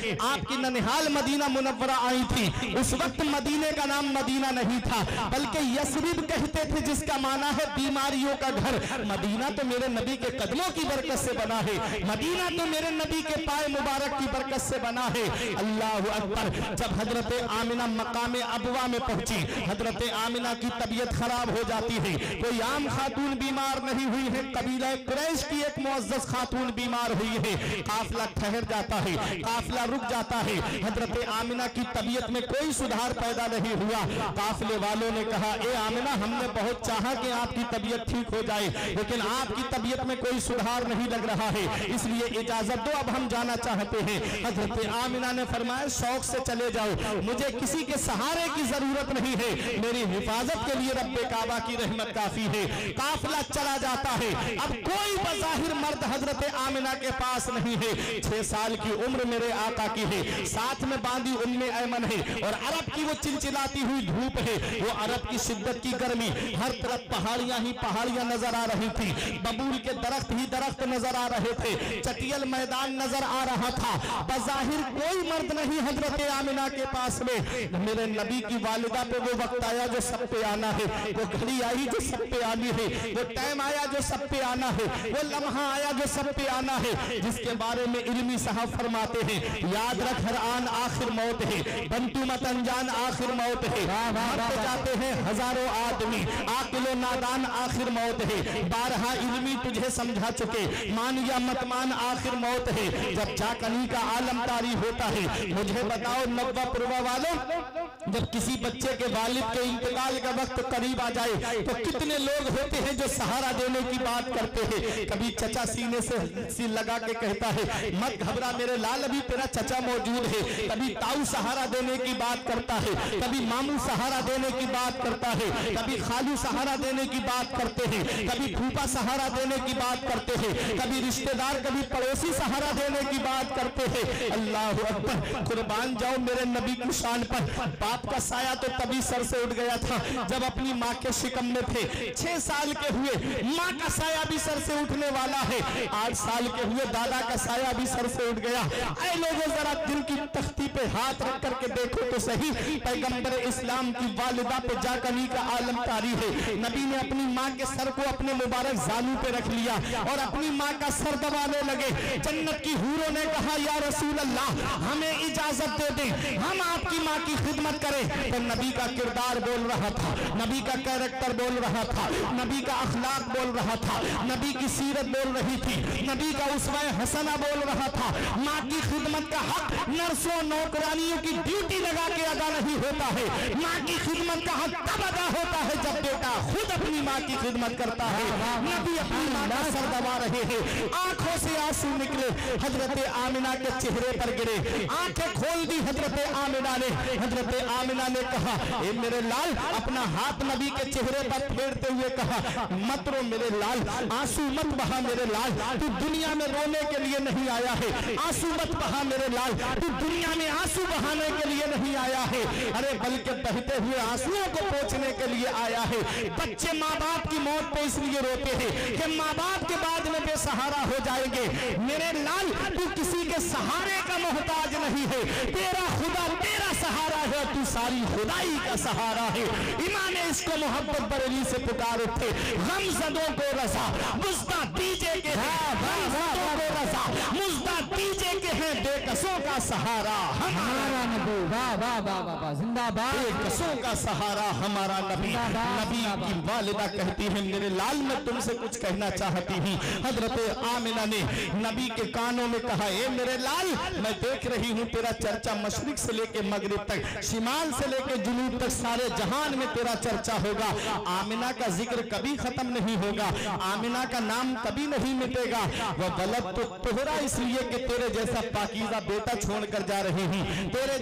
आपकी ननिहाल मदीना मुनव्वरा आई थी, उस वक्त मदीने का नाम मदीना नहीं था, बल्कि यसरिब कहते थे, जिसका माना है बीमारियों का घर। मदीना तो मेरे नबी के कदमों की बरकत से बना है, मदीना तो मेरे नबी के पाए मुबारक की बरकत से बना है। अल्लाह अकबर। जब हजरत आमिना मकाम अबवा में पहुंची, हजरत आमिना की तबीयत खराब हो जाती है। कोई आम खातून बीमार नहीं हुई है, कबीला कुरैश की एक मुअज़्ज़ज़ खातून बीमार हुई है। काफिला ठहर जाता है, काफिला रुक जाता है। हजरत आमिना की तबीयत में कोई सुधार पैदा नहीं हुआ। काफिले वालों ने कहा, ए आमिना, हमने बहुत चाहा कि आपकी तबीयत ठीक हो जाए, लेकिन आपकी तबीयत में कोई सुधार नहीं लग रहा है, इसलिए इजाजत दो, अब हम जाना चाहते हैं। हजरत आमिना ने फरमाया, शौक से चले जाओ, मुझे किसी के सहारे की जरूरत नहीं है, मेरी हिफाजत के लिए रब्बे काबा की रहमत काफी है। काफिला चला जाता है। अब कोई बज़ाहिर मर्द हजरत आमिना के पास नहीं है। छह साल की उम्र मेरे आका की है, साथ में बांधी उम्मे ऐमन है, और अरब की वो चिलचिलाती हुई धूप है, वो अरब की शिद्दत की गर्मी, हर तरफ पहाड़ियां ही पहाड़ियां नजर आ रही थी, बबूल के दरख्त ही दरख्त नजर आ रहे थे, चटियल मैदान नजर आ रहा था। बज़ाहिर कोई मर्द नहीं हजरत आमिना के पास में। मेरे नबी की वालिदा पे वो वक्त आया जो सब पे आना है, वो घड़ी आई जो सब पे आनी है, वो टाइम आया जो सब पे आना है, वो लम्हा आया जो सब पे आना है, जिसके बारे में इल्मी साहब फरमाते हैं, याद रख हर आन आखिर मौत है, बंतु मत अनजान आखिर मौत है, मरते जाते हैं हजारों आदमी, आकिलो नादान आखिर मौत है, बारहा इल्मी तुझे समझा चुके, मान या मत मान आखिर मौत है, जब चाकनी का आलम तारी होता है। मुझे बताओ नब्बा पूर्वा वालों, जब किसी बच्चे के वालिद के इंतकाल का वक्त करीब आ जाए तो कितने लोग होते हैं जो सहारा देने की बात करते हैं। कभी चचा सीने से सी लगा के कहता है, मत घबरा मेरे लाल, अभी तेरा चचा मौजूद है। कभी ताऊ सहारा देने की बात करता है, कभी मामू सहारा देने की बात करता है, कभी खालू सहारा देने की बात करते हैं, कभी फूफा सहारा देने की बात करते हैं, कभी रिश्तेदार, कभी पड़ोसी सहारा देने की बात करते हैं। अल्लाह अकबर। कुर्बान जाओ मेरे नबी की शान पर। बाप का साया तो तभी सर से उठ गया था जब अपनी माँ के शिकम में थे। छह साल के हुए माँ का साया भी सर से उठने वाला है। आठ साल के हुए दादा का साया भी सर से उठ गया। ऐ लोगों, जरा दिल की तख्ती पे हाथ रख करके देखो तो सही, पैगंबर इस्लाम की वालिदा पे जाकनी का आलम तारी है। नबी ने अपनी माँ के सर को अपने मुबारक जालू पे रख लिया और अपनी माँ का सर दबाने लगे। जन्नत की हूरों ने कहा, या रसूल अल्लाह, हमें इजाजत दे दें, हम आपकी माँ की खिदमत करें। तो नबी का किरदार बोल रहा था, नबी का कैरेक्टर बोल रहा था, नबी का अखलाक बोल रहा था, नबी की सीरत बोल रही थी, नबी का उस्वा हसना बोल रहा था। माँ की खिदमत का हक नर्सों नौकरानियों की ड्यूटी लगा के अदा नहीं होता है। माँ की खिदमत का हक तब अदा होता है जब बेटा खुद अपनी माँ की खिदमत करता है। नबी अपनी माँ का सर दबा रहे हैं, आंखों से आंसू निकले, हजरत आमिना के चेहरे पर गिरे, आंखें खोल दी हजरत आमिना ने। हजरत आमिना ने कहा, ए मेरे लाल, अपना हाथ नबी के चेहरे पर फेरते हुए कहा, मत रो मेरे लाल, आंसू मत बहा मेरे लाल, तू दुनिया में रोने के लिए नहीं आया है। आंसू मत बहा मेरे लाल, तू दुनिया में आंसू बहाने के लिए नहीं आया है, अरे बल्कि बहते हुए आंसुओं को पोंछने के लिए आया है। बच्चे माँ बाप की मौत पे इसलिए रोते हैं कि माँ बाप के बाद में बेसहारा हो जाएंगे। मेरे लाल, तू किसी के सहारे का मोहताज नहीं है, तेरा खुदा तेरा सहारा है, तू सारी खुदाई का सहारा है। इमाम इसको मोहब्बत बरेली से पुकार उठे, गमज़दों को रज़ा मुज़्दा दीजे के हैं, गमज़दों को रज़ा मुज़्दा दीजे के हैं, बेकसों का सहारा हमारा नबी। वाह वाह वाह वाह, जिंदाबाद। बेकसों का सहारा हमारा नबी। नबी की वालिदा कहती है, मेरे लाल, मैं तुमसे कुछ कहना चाहती हूँ। हजरत आमिना ने नबी के कानों में कहा, ए मेरे लाल, मैं देख रही हूँ तेरा चर्चा मशरिक से लेके मगरिब तक, शिमाल से लेके जुनूब तक, सारे जहान में तेरा चर्चा होगा। आमिना का जिक्र कभी खत्म नहीं होगा, आमिना का नाम कभी नहीं मिटेगा। वह गलत तो तोहरा इसलिए कि तेरे जैसा पाकीज़ा बेटा छोड़कर जा रही हूँ, तेरे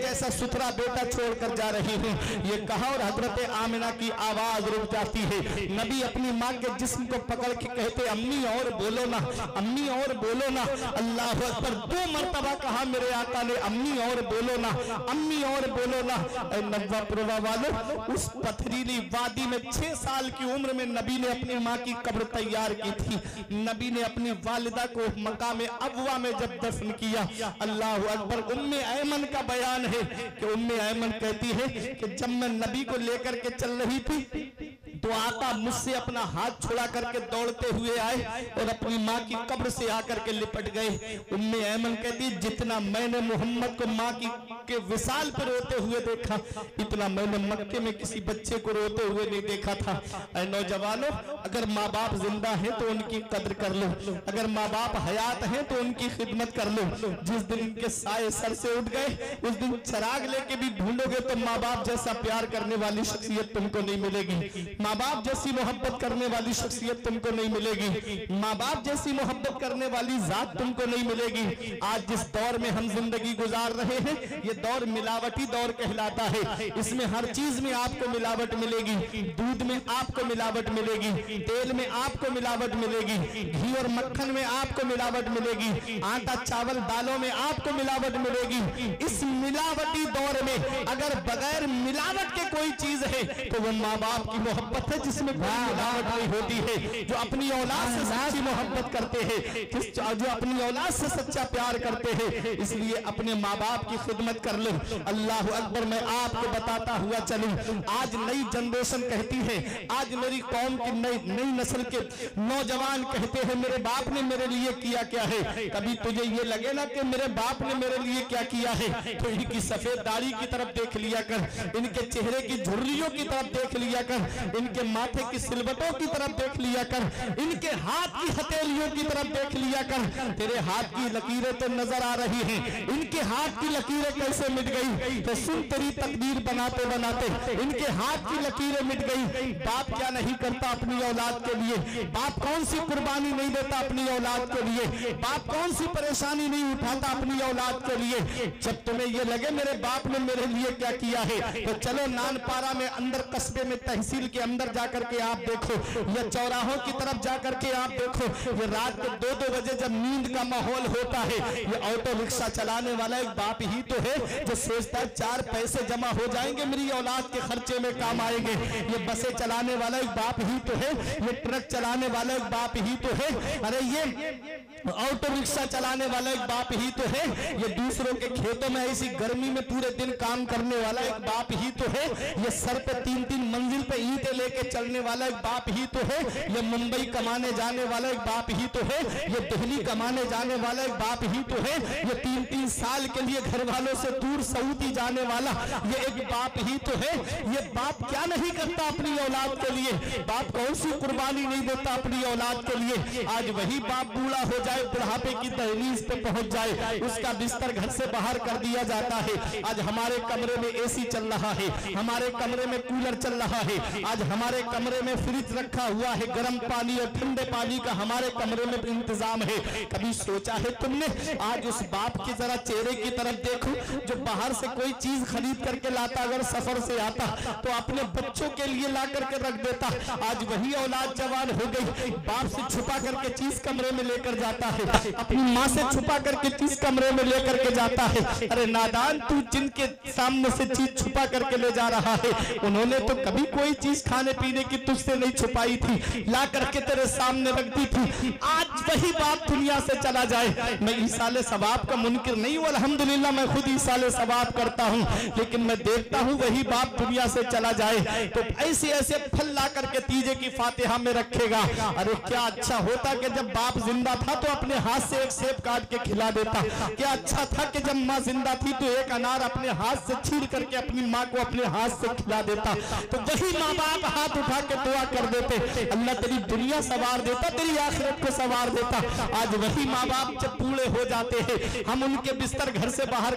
जैसा सुथरा बेटा छोड़कर जा रही हूँ, ये कहा और हजरत आमिना की आवाज रुक जाती है। नबी अपनी माँ के जिस्म को पकड़ के कहते अम्मी और बोलो ना, अम्मी और बोलो ना। अल्लाह अकबर, दो मर्तबा कहा मेरे आका ने अम्मी और बोलो ना, अम्मी और बोलो ना। नवापुरवा वालों, उस पथरीली वादी में छह साल की उम्र में नबी ने अपनी माँ की कब्र तैयार की थी। नबी ने अपनी वालिदा को मकाम अबवा में जब दफन किया, अल्लाह अकबर, उम्मे ऐमन का बयान है कि उम्मे ऐमन कहती है कि जब मैं नबी को लेकर के चल रही थी तो आका मुझसे अपना हाथ छुड़ा करके दौड़ते हुए आए और अपनी माँ की कब्र से आकर के लिपट गए। उम्मे ऐमन कहती जितना मैंने मोहम्मद को माँ की के विशाल पर रोते हुए देखा, इतना मैंने मक्के में किसी बच्चे को रोते हुए नहीं देखा था। ऐ नौजवानों, अगर माँ बाप जिंदा है तो उनकी कद्र कर लो, अगर माँ बाप हयात हैं तो उनकी खिदमत कर लो। जिस दिन इनके साए सर से उठ गए उस दिन चिराग लेके भी ढूंढोगे तो माँ बाप जैसा प्यार करने वाली शख्सियत तुमको नहीं मिलेगी, माँ बाप जैसी मोहब्बत करने वाली शख्सियत तुमको नहीं मिलेगी, माँ बाप जैसी मोहब्बत करने वाली जात तुमको नहीं मिलेगी। आज जिस दौर में हम जिंदगी गुजार रहे हैं ये दौर मिलावटी दौर कहलाता है। इसमें हर चीज में आपको मिलावट मिलेगी, दूध में आपको मिलावट मिलेगी, तेल में आपको मिलावट मिलेगी, घी और मक्खन में आपको मिलावट मिलेगी, आटा चावल दालों में आपको मिलावट मिलेगी। इस मिलावटी दौर में अगर बगैर मिलावट के कोई चीज है तो वो माँ बाप की मोहब्बत है, जिसमें कोई मिलावट नहीं होती है। जो अपनी औलाद से सच्ची मोहब्बत करते हैं, जो अपनी औलाद से सच्चा प्यार करते हैं, इसलिए अपने माँ बाप की खिदमत कर लो। अल्लाह अकबर, मैं आपको बताता हुआ चलूं, आज नई जनरेशन कहती है, आज मेरी कौम की नई नई नस्ल के नौजवान कहते हैं मेरे बाप ने मेरे लिए किया क्या है। कभी तुझे ये लगे ना कि मेरे बाप ने मेरे लिए क्या किया है, तो इनकी सफेद दाढ़ी की तरफ देख लिया कर, इनके चेहरे की झुर्रियों की तरफ देख लिया कर, इनके माथे की सिलवटों की तरफ देख लिया कर, इनके हाथ की हथेलियों की तरफ देख लिया कर। तेरे हाथ की लकीरें तो नजर आ रही हैं, इनके हाथ की लकीरें कैसे मिट गई, तो सुन तेरी तकदीर बनाते बनाते इनके हाथ की लकीरें मिट गई। बाप क्या नहीं करता अपनी औलाद के लिए, बाप कौन सी कुर्बानी नहीं देता अपनी औलाद के लिए, बाप कौन सी परेशानी नहीं उठाता अपनी औलाद के लिए। जब तुम्हें ये लगे मेरे बाप ने मेरे लिए क्या किया है, तो चलो नानपारा में अंदर कस्बे में तहसील के अंदर जाकर के आप देखो, या चौराहों की तरफ जाकर के आप देखो, ये रात के दो दो बजे जब नींद का माहौल होता है, ये ऑटो रिक्शा चलाने वाला एक बाप ही तो है जो सोचता है चार पैसे जमा हो जाएंगे मेरी औलाद के खर्चे में काम आएंगे। ये बसें चलाने वाला एक बाप ही तो है, ये ट्रक चलाने वाला एक बाप ही तो है, अरे ये ऑटो रिक्शा चलाने वाला एक बाप ही तो है, ये दूसरों के खेतों में ऐसी गर्मी में पूरे दिन काम करने वाला एक बाप ही तो है, ये सर पे तीन तीन मंजिल पे ईंटें लेके चलने वाला एक बाप ही तो है, ये मुंबई कमाने जाने वाला एक बाप ही तो है, ये दिल्ली कमाने जाने वाला एक बाप ही तो है, ये तीन तीन साल के लिए घर वालों से दूर सऊदी जाने वाला ये एक बाप ही तो है। ये बाप क्या नहीं करता अपनी औलाद के लिए, बाप कौन सी कुर्बानी नहीं देता अपनी औलाद के लिए। आज वही बाप बूढ़ा हो जाए, बुढ़ापे की दहलीज पे पहुंच जाए, उसका बिस्तर घर से बाहर कर दिया जाता है। आज हमारे कमरे में एसी चल रहा है, हमारे कमरे में कूलर चल रहा है, आज हमारे कमरे में फ्रिज रखा हुआ है, गर्म पानी और ठंडे पानी का हमारे कमरे में इंतजाम है। कभी सोचा है तुमने, आज उस बाप के जरा चेहरे की तरफ देखो जो बाहर से कोई चीज खरीद करके लाता, अगर सफर से आता तो अपने बच्चों के लिए ला करके रख देता। आज वही औलाद जवान हो गई, बाप से छुपा करके चीज कमरे में लेकर जाता है, अपनी माँ से छुपा करके चीज कमरे में लेकर के जाता है। अरे नादान, तू जिनके सामने से चीज छुपा करके ले जा रहा है, उन्होंने तो कभी कोई चीज खाने पीने की तुझसे नहीं छुपाई थी, ला करके तेरे सामने रख दी थी। आज वही बाप दुनिया से चला जाए, मैं ईसाले सवाब का मुनकिर नहीं हूं, अल्हम्दुलिल्लाह मैं खुद ईसाले सवाब करता हूं, लेकिन मैं देखता हूं वही बाप दुनिया से चला जाए तो ऐसे ऐसे फल ला करके तीजे की फातिहा में रखेगा। अरे क्या अच्छा होता कि जब बाप जिंदा था तो अपने हाथ से एक सेब काट के खिला देता, क्या अच्छा था कि जब माँ जिंदा थी तो एक अनार अपने हाथ से छील करके अपनी माँ को अपने हाथ से खिला देता, तो वही माँ बाप हाथ उठा के दुआ कर देते, अल्लाह तेरी दुनिया सवार देता, तेरी आखिरत को सवार देता। आज वही माँ बाप जब बूढ़े हो जाते हैं, हम उनके बिस्तर घर से बाहर कर देते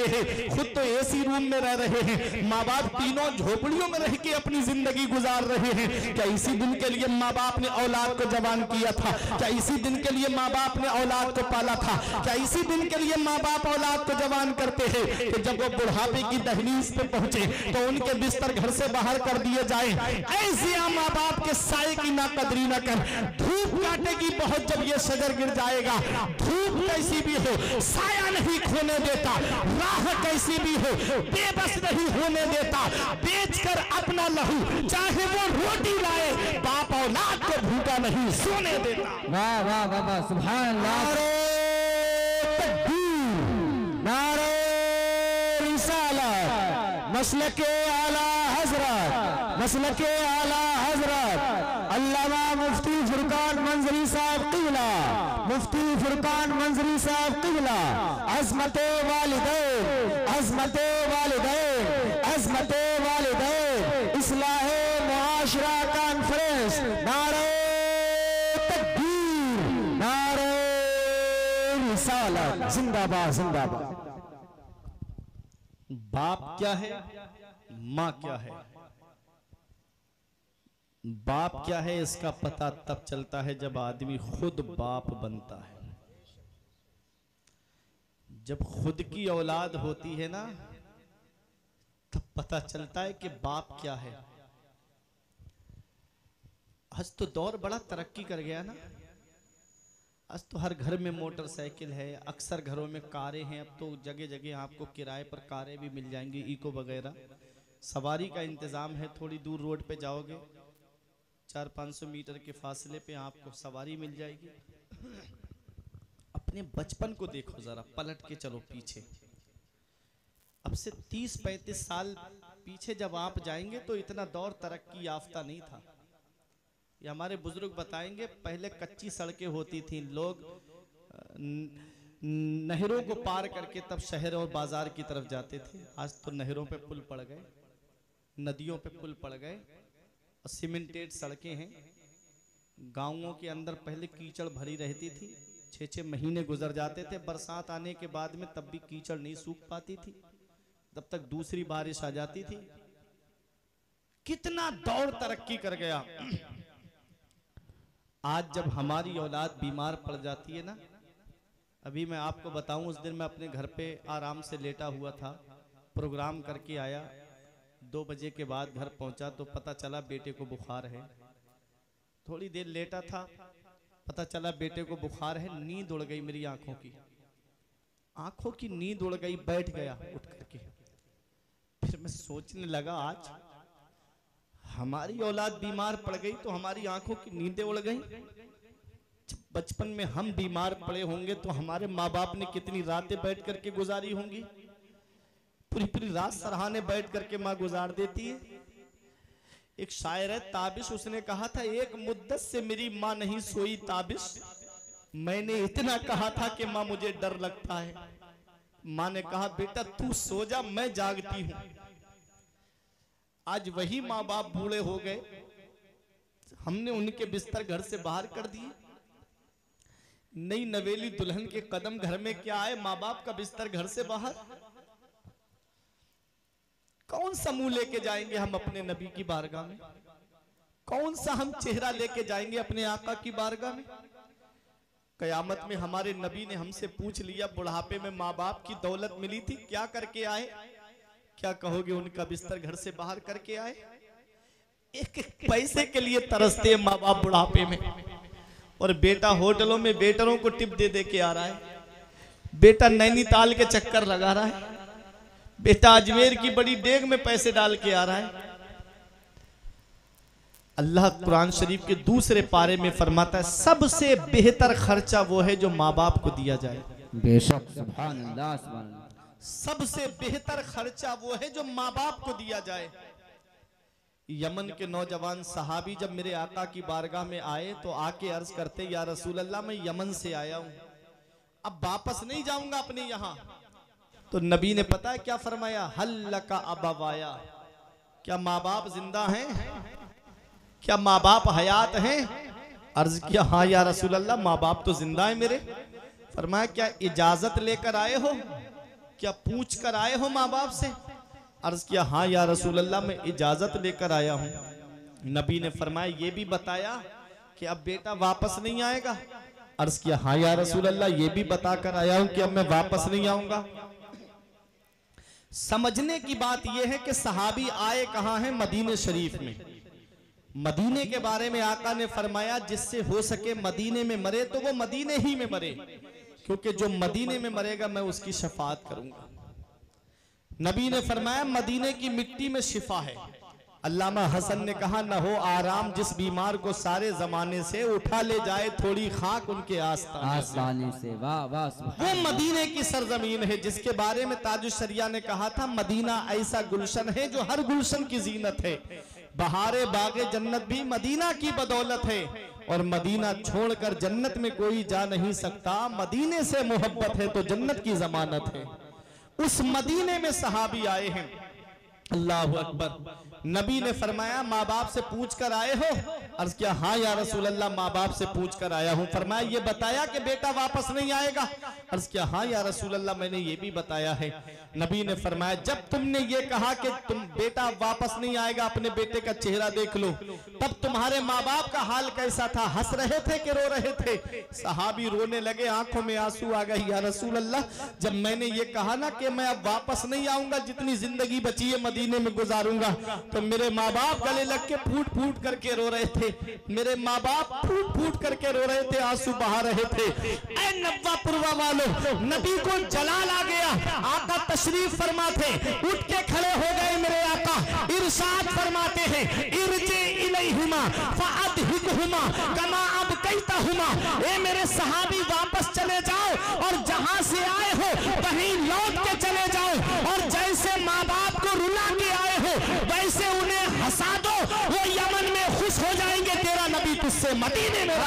करते हैं, खुद तो एसी रूम में रह रहे हैं, माँ बाप तीनों झोपड़ियों में रह के अपनी जिंदगी गुजार रहे हैं। क्या इसी दिन के लिए माँ बाप ने औलाद को जवान किया था? क्या इसी दिन के लिए माँ बाप ने औलाद को पाला था? क्या इसी दिन के लिए माँ बाप औलाद को जवान करते हैं कि जब वो बुढ़ापे की दहलीज पे पहुंचे तो उनके बिस्तर घर से बाहर कर दिए जाए? ऐसे माँ बाप के साए की ना कदरी ना कर। धूप काटेगी बहुत जब ये शजर गिर जाएगा, धूप कैसी भी हो साया नहीं खोने देता, राह कैसी भी हो बेबस नहीं होने देता, बेचकर अपना लहू चाहे वो रोटी लाए, बाप औलाद को भूखा नहीं सोने देता। वाह वाह वाह वाह, सुभान अल्लाह, नारे रिसालत, मसलके आला हजरत, मसलके आला हजरत अल्लामा मुफ्ती फुरकान मंजरी साहब क़िबला, मुफ्ती फुरकान मंजरी साहब क़िबला, अज़मते वालिदैन, अज़मते वालिदैन, अज़मते वालिदैन इस्लाहे मुआशरा कॉन्फ्रेंस, नारे तकबीर, नारे रिसालत, जिंदाबाद जिंदाबाद। बाप क्या है, माँ क्या है? बाप क्या है इसका पता तब चलता है जब आदमी खुद बाप बनता है। जब खुद की औलाद होती है ना तब पता चलता है कि बाप क्या है। आज तो दौर बड़ा तरक्की कर गया ना, आज तो हर घर में मोटरसाइकिल है, अक्सर घरों में कारें हैं, अब तो जगह जगह आपको किराए पर कारें भी मिल जाएंगी, इको वगैरह। सवारी का इंतजाम है, थोड़ी दूर रोड पे जाओगे चार पाँच सौ मीटर के फासले पे आपको सवारी मिल जाएगी। अपने बचपन को देखो जरा, पलट के चलो पीछे। अब से तीस पैंतीस साल पीछे जब आप जाएंगे तो इतना दौर तरक्की याफ्ता नहीं था। ये हमारे बुजुर्ग बताएंगे, पहले कच्ची सड़कें होती थी, लोग नहरों को पार करके तब शहर और बाजार की तरफ जाते थे। आज तो नहरों पे पुल पड़ गए, नदियों पे पुल पड़ गए और सीमेंटेड सड़कें हैं। गांवों के अंदर पहले कीचड़ भरी रहती थी, छः छः महीने गुजर जाते थे, बरसात आने के बाद में तब भी कीचड़ नहीं सूख पाती थी, तब तक दूसरी बारिश आ जाती थी। कितना दौर तरक्की कर गया। आज जब हमारी औलाद बीमार पड़ जाती है ना, अभी मैं आपको बताऊं, उस दिन मैं अपने घर पे आराम से लेटा हुआ था, प्रोग्राम करके आया, दो बजे के बाद घर पहुंचा तो पता चला बेटे को बुखार है। थोड़ी देर लेटा था, पता चला बेटे को बुखार है, नींद उड़ गई मेरी आंखों की, आंखों की नींद उड़ गई, बैठ गया उठ करके। फिर मैं सोचने लगा, आज हमारी औलाद बीमार पड़ गई तो हमारी आंखों की नींदें उड़ गई। बचपन में हम बीमार पड़े होंगे तो हमारे माँ बाप ने कितनी रातें बैठ करके गुजारी होंगी, पूरी पूरी रात सरहाने बैठ करके माँ गुजार देती है। एक शायर है ताबिश, उसने कहा था, एक मुद्दत से मेरी माँ नहीं सोई ताबिश, मैंने इतना कहा था कि माँ मुझे डर लगता है। माँ ने कहा, बेटा तू सो जा, मैं जागती हूं। आज वही माँ बाप बूढ़े हो गए, हमने उनके बिस्तर घर से बाहर कर दिए। नई नवेली दुल्हन के कदम घर में क्या आए, माँ बाप का बिस्तर घर से बाहर। कौन सा मुंह लेके जाएंगे हम अपने नबी की बारगाह में? कौन सा हम चेहरा लेके जाएंगे अपने आका की बारगाह में? कयामत में हमारे नबी ने हमसे पूछ लिया, बुढ़ापे में माँ बाप की दौलत मिली थी, क्या करके आए? क्या कहोगे? उनका बिस्तर घर से बाहर करके आए। एक एक पैसे के लिए तरसते हैं माँ बाप बुढ़ापे में, और बेटा होटलों में वेटरों को टिप दे दे के आ रहा है, बेटा नैनीताल के चक्कर लगा रहा है, बेटा अजमेर की बड़ी डेग में पैसे डाल के आ रहा है। अल्लाह कुरान शरीफ के दूसरे पारे में फरमाता है, सबसे बेहतर खर्चा वो है जो माँ बाप को दिया जाए। बेशक, सुभान अल्लाह, सुभान अल्लाह। सबसे बेहतर खर्चा वो है जो माँ बाप को दिया जाए। यमन के नौजवान सहाबी जब मेरे आका की बारगाह में आए तो आके अर्ज करते, या रसूल अल्लाह मैं यमन से आया हूं, अब वापस नहीं जाऊंगा अपने यहाँ। तो नबी ने पता है क्या फरमाया, हल्लका अबवाया, क्या माँ बाप जिंदा हैं? क्या माँ बाप हयात हैं? अर्ज किया, हाँ या रसूल अल्लाह माँ बाप तो जिंदा है मेरे। फरमाया, क्या इजाजत लेकर आए हो क्या पूछ कर आए हो माँ बाप से? अर्ज किया हाँ या रसूल अल्लाह मैं इजाजत लेकर आया हूँ। नबी ने फरमाया ये भी बताया कि अब बेटा वापस नहीं आएगा? अर्ज किया हाँ या रसूल अल्लाह ये भी बताकर आया हूँ कि अब मैं वापस नहीं आऊंगा। समझने की बात यह है कि सहाबी आए कहां हैं? मदीने शरीफ में। मदीने के बारे में आका ने फरमाया जिससे हो सके मदीने में मरे तो वो मदीने ही में मरे, क्योंकि जो मदीने में मरेगा मैं उसकी शफाअत करूंगा। नबी ने फरमाया मदीने की मिट्टी में शिफा है। अल्लामा हसन ने कहा न हो आराम जिस बीमार को सारे जमाने से उठा ले जाए थोड़ी खाक उनके आस्ताने से। वाह वाह। वो मदीने की सरजमीन है जिसके बारे में ताजुश्शरिया ने कहा था मदीना ऐसा गुलशन है जो हर गुलशन की जीनत है। बहारे बागे जन्नत भी मदीना की बदौलत है और मदीना छोड़कर जन्नत में कोई जा नहीं सकता। मदीने से मोहब्बत है तो जन्नत की जमानत है। उस मदीने में सहाबी आए हैं। अल्लाहु अकबर। नबी ने फरमाया माँ बाप से पूछ कर आए हो? अर्ज किया हाँ या रसूल अल्लाह माँ बाप से पूछ कर आया हूँ। फरमाया ये बताया कि बेटा वापस नहीं आएगा? अर्ज किया हाँ या रसूल अल्लाह मैंने ये भी बताया है। नबी ने फरमाया जब तुमने ये कहा कि तुम बेटा वापस नहीं आएगा, अपने बेटे का चेहरा देख लो, तब तुम्हारे माँ बाप का हाल कैसा था? हंस रहे थे कि रो रहे थे? सहाबी रोने लगे, आंखों में आंसू आ गए। या रसूल अल्लाह जब मैंने ये कहा ना कि मैं अब वापस नहीं आऊंगा, जितनी जिंदगी बची है मदीने में गुजारूंगा, तो मेरे माँ बाप गले लग के फूट फूट करके रो रहे थे। मेरे माँ बाप फूट फूट करके रो रहे थे, आंसू बहा रहे थे। ऐ नब्बा पुरवा वालों, नबी को जलाल आ गया। आका तशरीफ फरमाते, उठ के खड़े हो गए मेरे आका। इरशाद फरमाते हैं इरजे इलैहिमा फअदहिकहुमा कमा अबकैतहुमा। ए मेरे सहाबी वापस चले जाओ और जहां से आए हो वहीं लौट के चले जाओ, और जैसे माँ बाप को रुला के आए हो वैसे उन्हें हंसा दो, वो यमन में खुश हो जाएंगे। तेरा नबी तुझसे मदीने में।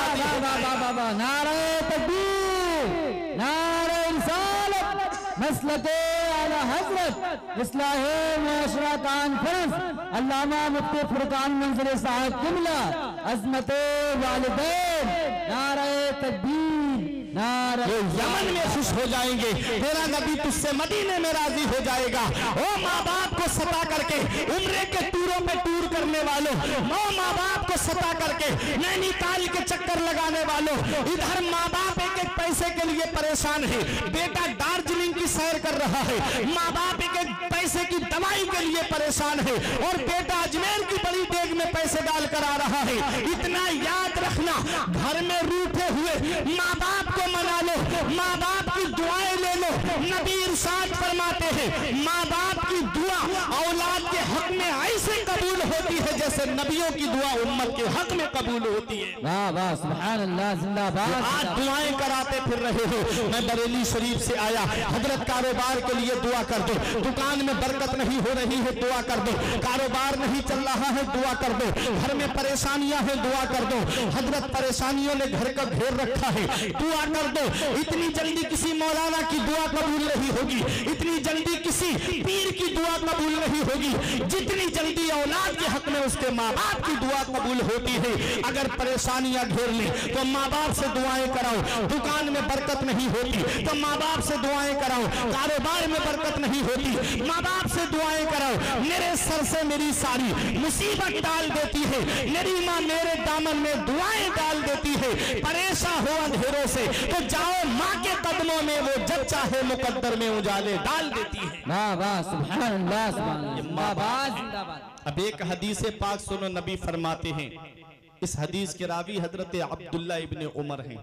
नारे तकबीर, नारे रिसालत, मसलके आला हजरत, इस्लाहे मुआशरा कॉन्फ्रेंस, अल्लामा मुफ्ती फुरकान मंजर साहब किबला, अज़मते वालिदैन, नारे तकबीर, नारे। यमन में खुश हो जाएंगे। तेरा नबी तुझसे मदीने में राजी हो जाएगा। ओ माँ बाप को सता करके उम्रे के टूरों पे टूर करने वालों, ओ माँ बाप को सता करके नैनीताल के चक्कर लगाने वालों, इधर माँ बाप एक एक पैसे के लिए परेशान है। बेटा दार्जिलिंग की सैर कर रहा है, माँ बाप एक एक पैसे की दवाई के लिए परेशान है, और बेटा अजमेर की बड़ी देग में पैसे डाल कर आ रहा है। इतना याद रखना, घर में रूठे हुए माँ बाप को मना लो, माँ बाप की दुआएं ले लो। नबी इरशाद फरमाते हैं माँ बाप की दुआ औलाद के हक में ऐसे कबूल होती है जैसे नबियों की दुआ उम्मत के हक में कबूल होती है। वाह वाह, सुभान अल्लाह, जिंदाबाद। आज दुआएं कराते फिर रहे हो। मैं बरेली शरीफ से आया, हजरत कारोबार के लिए दुआ कर दो। दुकान में बरकत नहीं हो रही है, दुआ कर दो। कारोबार नहीं चल रहा है, दुआ कर दो। घर में परेशानियां हैं, दुआ कर दो। हजरत परेशानियों ने घर का घेर रखा है, दुआ कर दो। इतनी जल्दी किसी मौलाना की दुआ कबूल नहीं होगी, इतनी जल्दी किसी पीर की दुआ कबूल नहीं होगी, जितनी जल्दी औलाद के हक में उसके माँ बाप की दुआ कबूल होती है। अगर परेशानियां घेर ले तो माँ बाप से दुआएं कराओ। दुकान में बरकत नहीं होती तो माँ बाप से दुआएं कराओ। कारोबार में बरकत नहीं होती, माँ बाप से दुआएं कराओ। मेरे सर से मेरी सारी मुसीबत डाल देती है, मेरी माँ मेरे दामन में दुआएं डाल देती है। परेशान हो अंधेरों से तो जाओ माँ के कदमों में, वो जब चाहे मुकद्दर में उजाले डाल देती है। वाह वाह, सुभान अल्लाह, सुभान अल्लाह, जिंदाबाद जिंदाबाद। अब एक हदीस पाक सुनो, नबी फरमाते हैं, इस हदीस के रावी हजरत अब्दुल्ला इब्ने उमर हैं।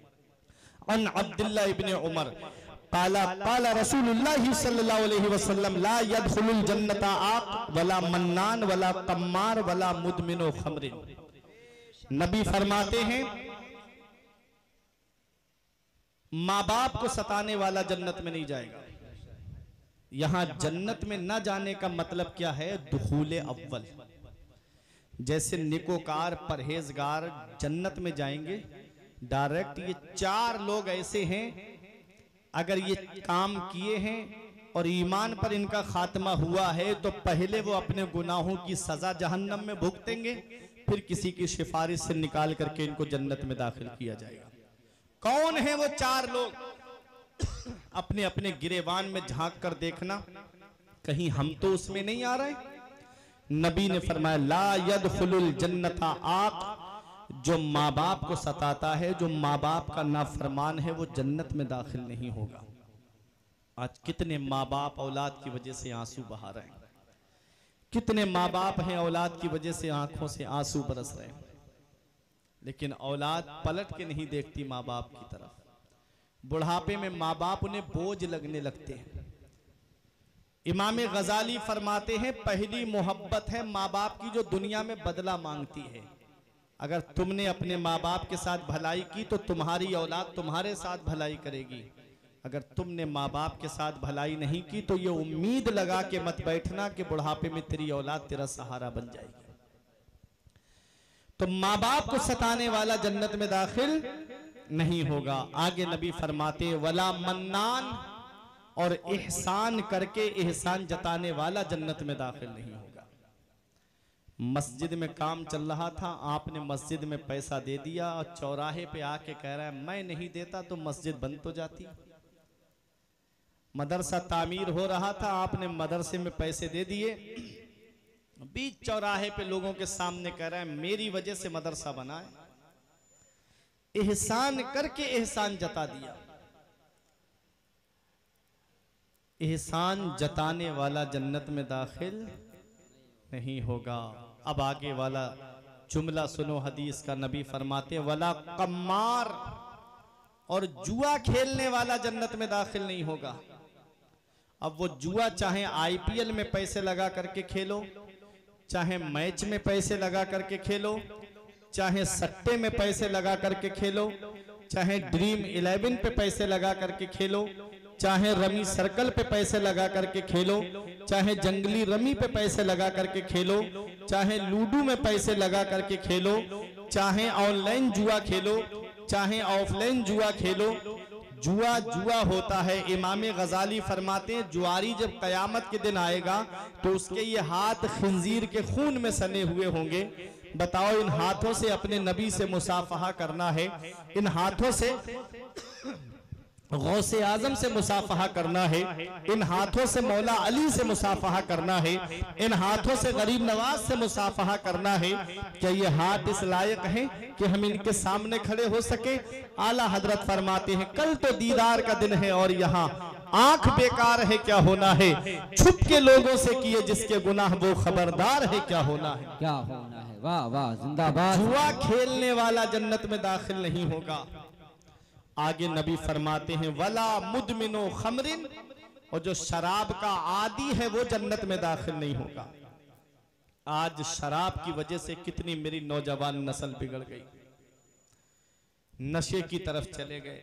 अन अब्दुल्ला इब्ने उमर काला काला रसूलुल्लाह सल्लल्लाहु अलैहि वसल्लम ला यदखुलुल जन्नता आक वला मन्नान वला तम्मार वला मुदमिनो खमरिन। नबी फरमाते हैं माँ बाप को सताने वाला जन्नत में नहीं जाएगा। यहां जन्नत में न जाने का मतलब क्या है? दुखूले अव्वल। जैसे निकोकार परहेजगार जन्नत में जाएंगे डायरेक्ट। ये चार लोग ऐसे हैं, अगर ये काम किए हैं और ईमान पर इनका खात्मा हुआ है तो पहले वो अपने गुनाहों की सजा जहन्नम में भुगतेंगे, फिर किसी की सिफारिश से निकाल करके इनको जन्नत में दाखिल किया जाएगा। कौन है वो चार लोग? अपने अपने गिरेबान में झांक कर देखना, कहीं हम तो उसमें नहीं आ रहे। नबी ने फरमाया ला यदखुलुल जन्नता आक, जो माँ बाप को सताता है, जो माँ बाप का नाफरमान है, वो जन्नत में दाखिल नहीं होगा। आज कितने माँ बाप औलाद की वजह से आंसू बहा रहे हैं, कितने माँ बाप हैं औलाद की वजह से आंखों से आंसू बरस रहे हैं, लेकिन औलाद पलट के नहीं देखती माँ बाप की तरफ। बुढ़ापे में माँ बाप उन्हें बोझ लगने लगते हैं। इमाम गजाली फरमाते हैं पहली मोहब्बत है माँ बाप की जो दुनिया में बदला मांगती है। अगर तुमने अपने माँ बाप के साथ भलाई की तो तुम्हारी औलाद तुम्हारे साथ भलाई करेगी। अगर तुमने माँ बाप के साथ भलाई नहीं की तो ये उम्मीद लगा के मत बैठना कि बुढ़ापे में तेरी औलाद तेरा सहारा बन जाएगी। तो माँ बाप को सताने वाला जन्नत में दाखिल नहीं होगा। आगे नबी फरमाते वला मन्नान, और एहसान करके एहसान जताने वाला जन्नत में दाखिल नहीं होगा। मस्जिद में काम चल रहा था, आपने मस्जिद में पैसा दे दिया और चौराहे पे आके कह रहा है मैं नहीं देता तो मस्जिद बंद तो जाती। मदरसा तामीर हो रहा था, आपने मदरसे में पैसे दे दिए, बीच चौराहे पे लोगों के सामने कह रहा है मेरी वजह से मदरसा बना है। एहसान करके एहसान जता दिया। एहसान जताने वाला जन्नत में दाखिल नहीं होगा। अब आगे वाला जुमला सुनो हदीस का। नबी फरमाते वला कम्मार, और जुआ खेलने वाला जन्नत में दाखिल नहीं होगा। अब वो जुआ चाहे आईपीएल में पैसे लगा करके खेलो, चाहे मैच में पैसे लगा करके खेलो, चाहे सट्टे में पैसे लगा करके खेलो, चाहे ड्रीम इलेवन पे पैसे लगा करके खेलो, चाहे रमी सर्कल पे पैसे लगा करके खेलो, चाहे जंगली रमी पे पैसे लगा करके खेलो, चाहे लूडो में पैसे लगा करके खेलो, चाहे ऑनलाइन जुआ खेलो, चाहे ऑफलाइन जुआ खेलो, जुआ जुआ होता है। इमाम गजाली फरमाते हैं जुआरी जब कयामत के दिन आएगा तो उसके ये हाथ खिंजीर के खून में सने हुए होंगे। बताओ इन हाथों से अपने नबी से मुसाफहा करना है, इन हाथों से गौसे आजम से मुसाफहा करना है, इन हाथों से मौला अली से मुसाफहा करना है, इन हाथों से गरीब नवाज से मुसाफहा करना है। क्या ये हाथ इस लायक हैं कि हम इनके सामने खड़े हो सके? आला हजरत फरमाते हैं कल तो दीदार का दिन है और यहाँ आंख बेकार है क्या होना है, छुप के लोगों से किए जिसके गुनाह वो खबरदार है क्या होना है, क्या होना है। वाह वाह जिंदाबाद। जुआ खेलने वाला जन्नत में दाखिल नहीं होगा। आगे नबी फरमाते हैं वला मुदमिनो खमरिन, और जो शराब का आदी है वो जन्नत में दाखिल नहीं होगा। आज शराब की वजह से कितनी मेरी नौजवान नस्ल बिगड़ गई, नशे की तरफ चले गए।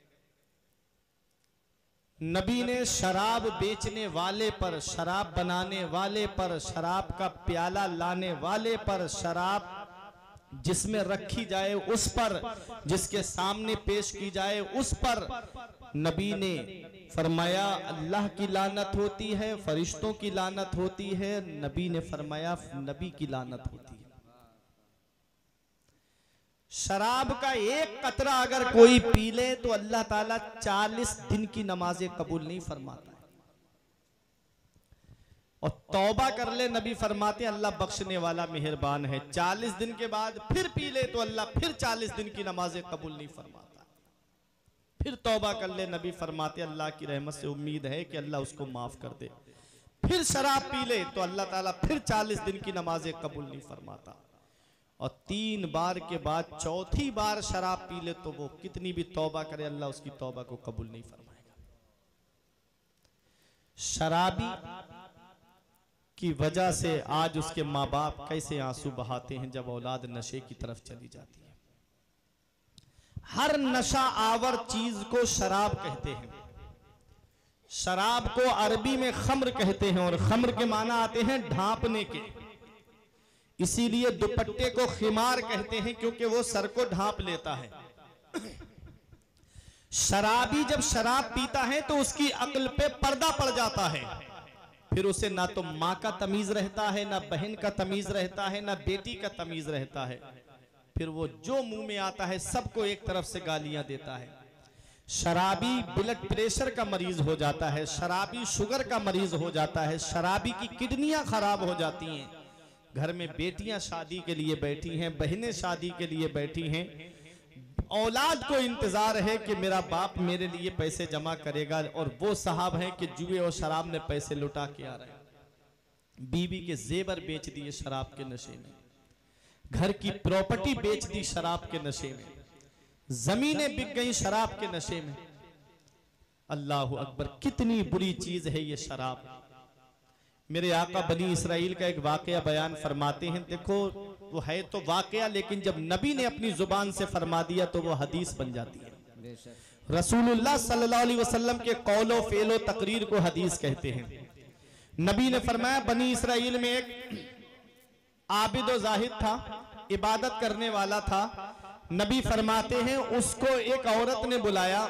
नबी ने शराब बेचने वाले पर, शराब बनाने वाले पर, शराब का प्याला लाने वाले पर, शराब जिसमें रखी जाए उस पर, जिसके सामने पेश की जाए उस पर नबी ने फरमाया अल्लाह की लानत होती है, फरिश्तों की लानत होती है। नबी ने फरमाया नबी की लानत होती है। शराब का एक कतरा अगर कोई पी ले तो अल्लाह ताला चालीस दिन की नमाजें कबूल नहीं फरमाता है, और तौबा कर ले नबी फरमाते अल्लाह बख्शने वाला मेहरबान है। चालीस दिन के बाद फिर पी ले तो अल्लाह फिर चालीस दिन की नमाजें कबूल नहीं फरमाता। फिर तौबा कर ले नबी फरमाते अल्लाह की रहमत से उम्मीद है कि अल्लाह उसको माफ कर दे। फिर शराब पी ले तो अल्लाह ताला फिर चालीस दिन की नमाजें कबूल नहीं फरमाता। और तीन बार के बाद चौथी बार शराब पी ले तो वो कितनी भी तौबा करे अल्लाह उसकी तौबा को कबूल नहीं फरमाएगा। शराबी की वजह से आज उसके माँ बाप कैसे आंसू बहाते हैं जब औलाद नशे की तरफ चली जाती है। हर नशा आवर चीज को शराब कहते हैं। शराब को अरबी में खम्र कहते हैं, और खम्र के माना आते हैं ढांपने के। इसीलिए दुपट्टे को खिमार कहते हैं क्योंकि वो सर को ढांप लेता है। शराबी जब शराब पीता है तो उसकी अक्ल पे पर्दा पड़ जाता है। फिर उसे ना तो माँ का तमीज रहता है, ना बहन का तमीज रहता है, ना बेटी का तमीज रहता है। फिर वो जो मुंह में आता है सबको एक तरफ से गालियां देता है। शराबी ब्लड प्रेशर का मरीज हो जाता है, शराबी शुगर का मरीज हो जाता है, शराबी की किडनियां खराब हो जाती हैं। घर में बेटियां शादी के लिए बैठी हैं, बहनें शादी के लिए बैठी हैं, औलाद को इंतजार है कि मेरा बाप मेरे लिए पैसे जमा करेगा, और वो साहब हैं कि जुए और शराब में पैसे लुटा के आ रहे हैं। बीवी के जेवर बेच दिए शराब के नशे में, घर की प्रॉपर्टी बेच दी शराब के नशे में, जमीनें बिक गई शराब के नशे में। अल्लाह अकबर, कितनी बुरी चीज है ये शराब। मेरे आका बनी इसराइल का एक वाकया बयान फरमाते हैं। देखो वो है तो वाकया, लेकिन जब नबी ने अपनी जुबान से फरमा दिया तो वो हदीस बन जाती है। रसूलुल्लाह सल्लल्लाहु अलैहि वसल्लम के कौलो फेलो तकरीर को हदीस कहते हैं। नबी ने फरमाया, बनी इसराइल में एक आबिद व जाहिद था, इबादत करने वाला था। नबी फरमाते हैं उसको एक औरत ने बुलाया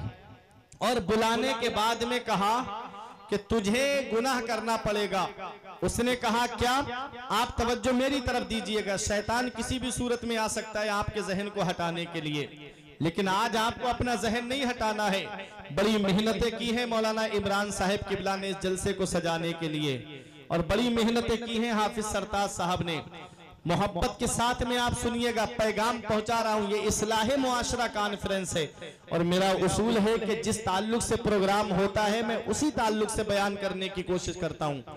और बुलाने के बाद में कहा कि तुझे गुनाह करना पड़ेगा। उसने कहा क्या? आप तवज्जो मेरी तरफ दीजिएगा, शैतान किसी भी सूरत में आ सकता है आपके जहन को हटाने के लिए, लेकिन आज आपको अपना जहन नहीं हटाना है। बड़ी मेहनतें की हैं मौलाना इमरान साहब किबला ने इस जलसे को सजाने के लिए, और बड़ी मेहनतें की हैं हाफिज सरताज साहब ने। मोहब्बत के साथ में आप सुनिएगा, पैगाम पहुंचा रहा हूं। ये इस्लाहे मुआशरा कॉन्फ्रेंस है और मेरा उसूल है कि जिस ताल्लुक से प्रोग्राम होता है मैं उसी ताल्लुक से बयान करने की कोशिश करता हूं।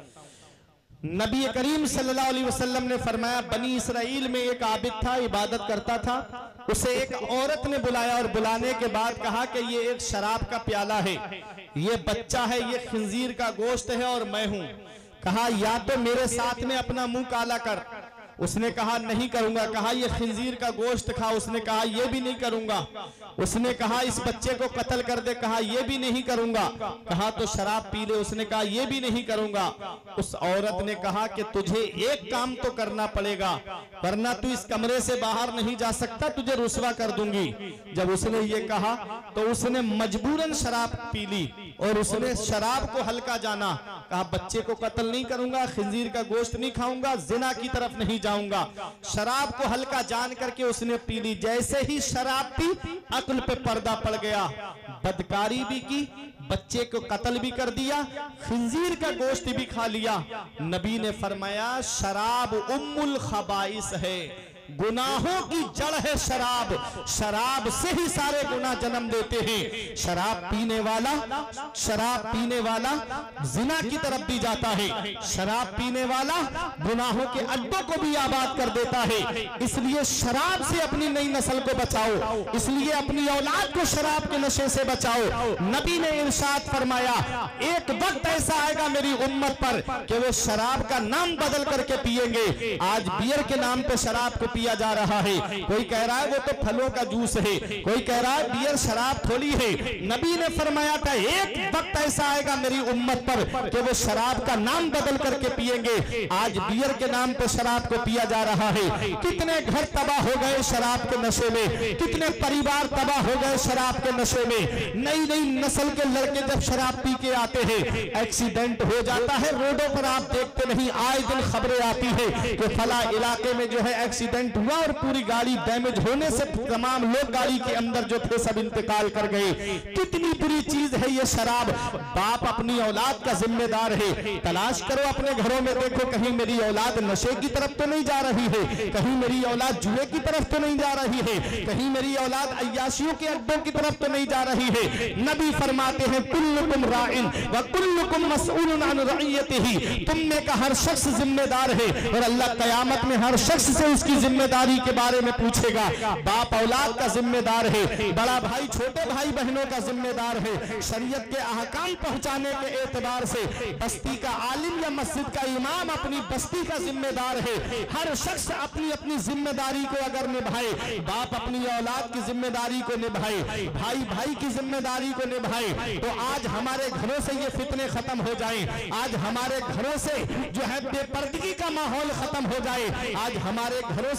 नबी करीम सल्लल्लाहु अलैहि वसल्लम ने फरमाया, बनी इसराइल में एक आबिद था, इबादत करता था। उसे एक औरत ने बुलाया और बुलाने के बाद कहा कि ये एक शराब का प्याला है, ये बच्चा है, ये खिंजीर का गोश्त है और मैं हूं। कहा या तो मेरे साथ में अपना मुंह काला कर। उसने कहा नहीं करूंगा। कहा ये खिंजीर का गोश्त खा। उसने कहा ये भी नहीं करूंगा। उसने कहा इस बच्चे को कत्ल कर दे। कहा ये भी नहीं करूंगा। कहा तो शराब पी ले। उसने कहा ये भी नहीं करूंगा। उस औरत ने कहा कि तुझे एक काम तो करना पड़ेगा, वरना तू इस कमरे से बाहर नहीं जा सकता, तुझे रुसवा कर दूंगी। जब उसने ये कहा तो उसने मजबूरन शराब पी ली और उसने शराब को हल्का जाना। कहा बच्चे को कत्ल नहीं करूंगा, खिंजीर का गोश्त नहीं खाऊंगा, जिना की तरफ नहीं जाऊंगा। शराब को हल्का जान करके उसने पी ली। जैसे ही शराब पी अक्ल पे पर्दा पड़ गया, बदकारी भी की, बच्चे को कत्ल भी कर दिया, खिंजीर का गोश्त भी खा लिया। नबी ने फरमाया शराब उम्मुल खबाइस है, गुनाहों की जड़ है शराब। शराब से ही सारे गुनाह जन्म देते हैं। शराब पीने वाला शराब पीने वाला जिना की तरफ भी जाता है। शराब पीने वाला गुनाहों के अड्डों को भी आबाद कर देता है। इसलिए शराब से अपनी नई नस्ल को बचाओ, इसलिए अपनी औलाद को शराब के नशे से बचाओ। नबी ने इरशाद फरमाया, एक वक्त ऐसा आएगा मेरी उम्मत पर कि वो शराब का नाम बदल करके पिएंगे। आज बियर के नाम पे शराब को पिया जा रहा है। कोई कह रहा है वो तो फलों का जूस है, कोई कह रहा है बियर शराब थोड़ी है। नबी ने फरमाया था एक वक्त ऐसा आएगा मेरी उम्मत पर कि वो शराब का नाम बदल करके पिएंगे। आज बियर के नाम पे शराब को पिया जा रहा है। कितने घर तबाह हो गए शराब के नशे में, कितने परिवार तबाह हो गए शराब के नशे में। नई नई नस्ल के लड़के जब शराब पी के आते हैं, एक्सीडेंट हो जाता है रोडों पर, आप देखते नहीं, आए दिन खबरें आती है कि फला इलाके में जो है एक्सीडेंट हुआ और पूरी गाड़ी डैमेज होने से तमाम लोग गाड़ी के अंदर जो थे सब इंतकाल कर गए। कितनी बुरी चीज है ये शराब। बाप अपनी औलाद का जिम्मेदार है। तलाश करो अपने घरों में, देखो कहीं मेरी औलाद नशे की तरफ तो नहीं जा रही है, कहीं मेरी औलाद जुए की तरफ तो नहीं जा रही है, कहीं मेरी औलाद अय्याशियों के अड्डों की तरफ तो नहीं जा रही है। नबी फरमाते हैं कुल्लुकुम राइन व कुल्लुकुम मसऊलुन अन रइयतिही, तुम में का हर शख्स जिम्मेदार है और अल्लाह कयामत में हर शख्स से उसकी जिम्मेदारी के बारे में पूछेगा। बाप औलाद का जिम्मेदार है, बड़ा भाई छोटे भाई बहनों का जिम्मेदार है। शरीयत के अहकाम पहुंचाने के एतबार से बस्ती का आलिम या मस्जिद का इमाम अपनी बस्ती का जिम्मेदार है। हर शख्स अपनी अपनी जिम्मेदारी को अगर निभाए, बाप अपनी औलाद की जिम्मेदारी को निभाए, भाई भाई की जिम्मेदारी को निभाए, तो आज हमारे घरों से ये फितने खत्म हो जाएं, आज हमारे घरों से जो है बेपर्दगी का माहौल खत्म हो जाए, आज हमारे घरों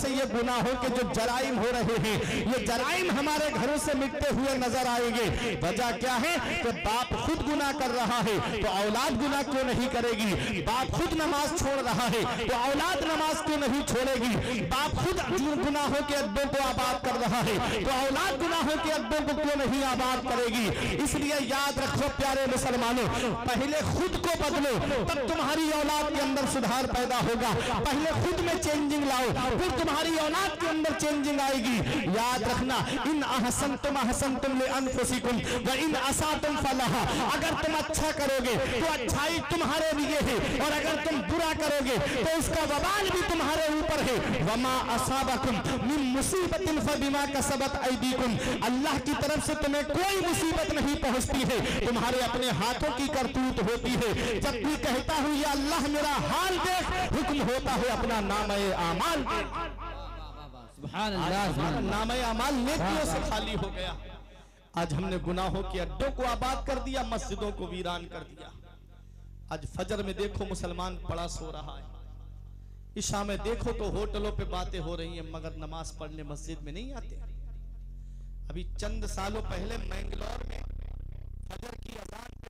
से ये गुनाहों के जो जराइम हो रहे हैं, ये जराइम हमारे घरों से मिटते हुए नजर आएंगे। वजह क्या है कि बाप खुद गुनाह कर रहा है तो औलाद गुनाह क्यों नहीं करेगी? बाप खुद नमाज छोड़ रहा है तो औलाद नमाज क्यों नहीं छोड़ेगी? बाप खुद गुनाहों के अड्डों को आबाद कर रहा है तो औलाद गुनाहों के अड्डों को क्यों नहीं आबाद करेगी? इसलिए याद रखो प्यारे मुसलमानों, पहले खुद को बदलो तब तुम्हारी औलाद के अंदर सुधार पैदा होगा। पहले खुद में चेंजिंग लाओ फिर तुम्हारी औलाद के अंदर चेंजिंग आएगी। याद रखना, इन अहसनतुम अहसनतुम लिअनफुसिकुम व इन असातुम फलहा। अगर तुम अच्छा करोगे तो अच्छाई तुम्हारे लिए है और अगर तुम बुरा करोगे तो उसका वबाल भी तुम्हारे ऊपर है। वमा असाबकुम मिन मुसीबतिन फबिमा कसबत ऐदीकुम। अल्लाह की तरफ से तुम्हें कोई मुसीबत नहीं पहुंचती है, तुम्हारे अपने हाथों की करतूत होती है। जब भी कहता हूं या अल्लाह मेरा हाल देख, हुक्म होता है अपना नामे आमाल देख। सुभान अल्लाह, नामे आमाल नेकियों से खाली हो गया। आज हमने गुनाहों के अड्डों को आबाद कर दिया, मस्जिदों को वीरान कर दिया। आज फजर में देखो मुसलमान पड़ा सो रहा है, इशा में देखो तो होटलों पे बातें हो रही हैं, मगर नमाज पढ़ने मस्जिद में नहीं आते। अभी चंद सालों पहले मैंगलोर में फजर की अजान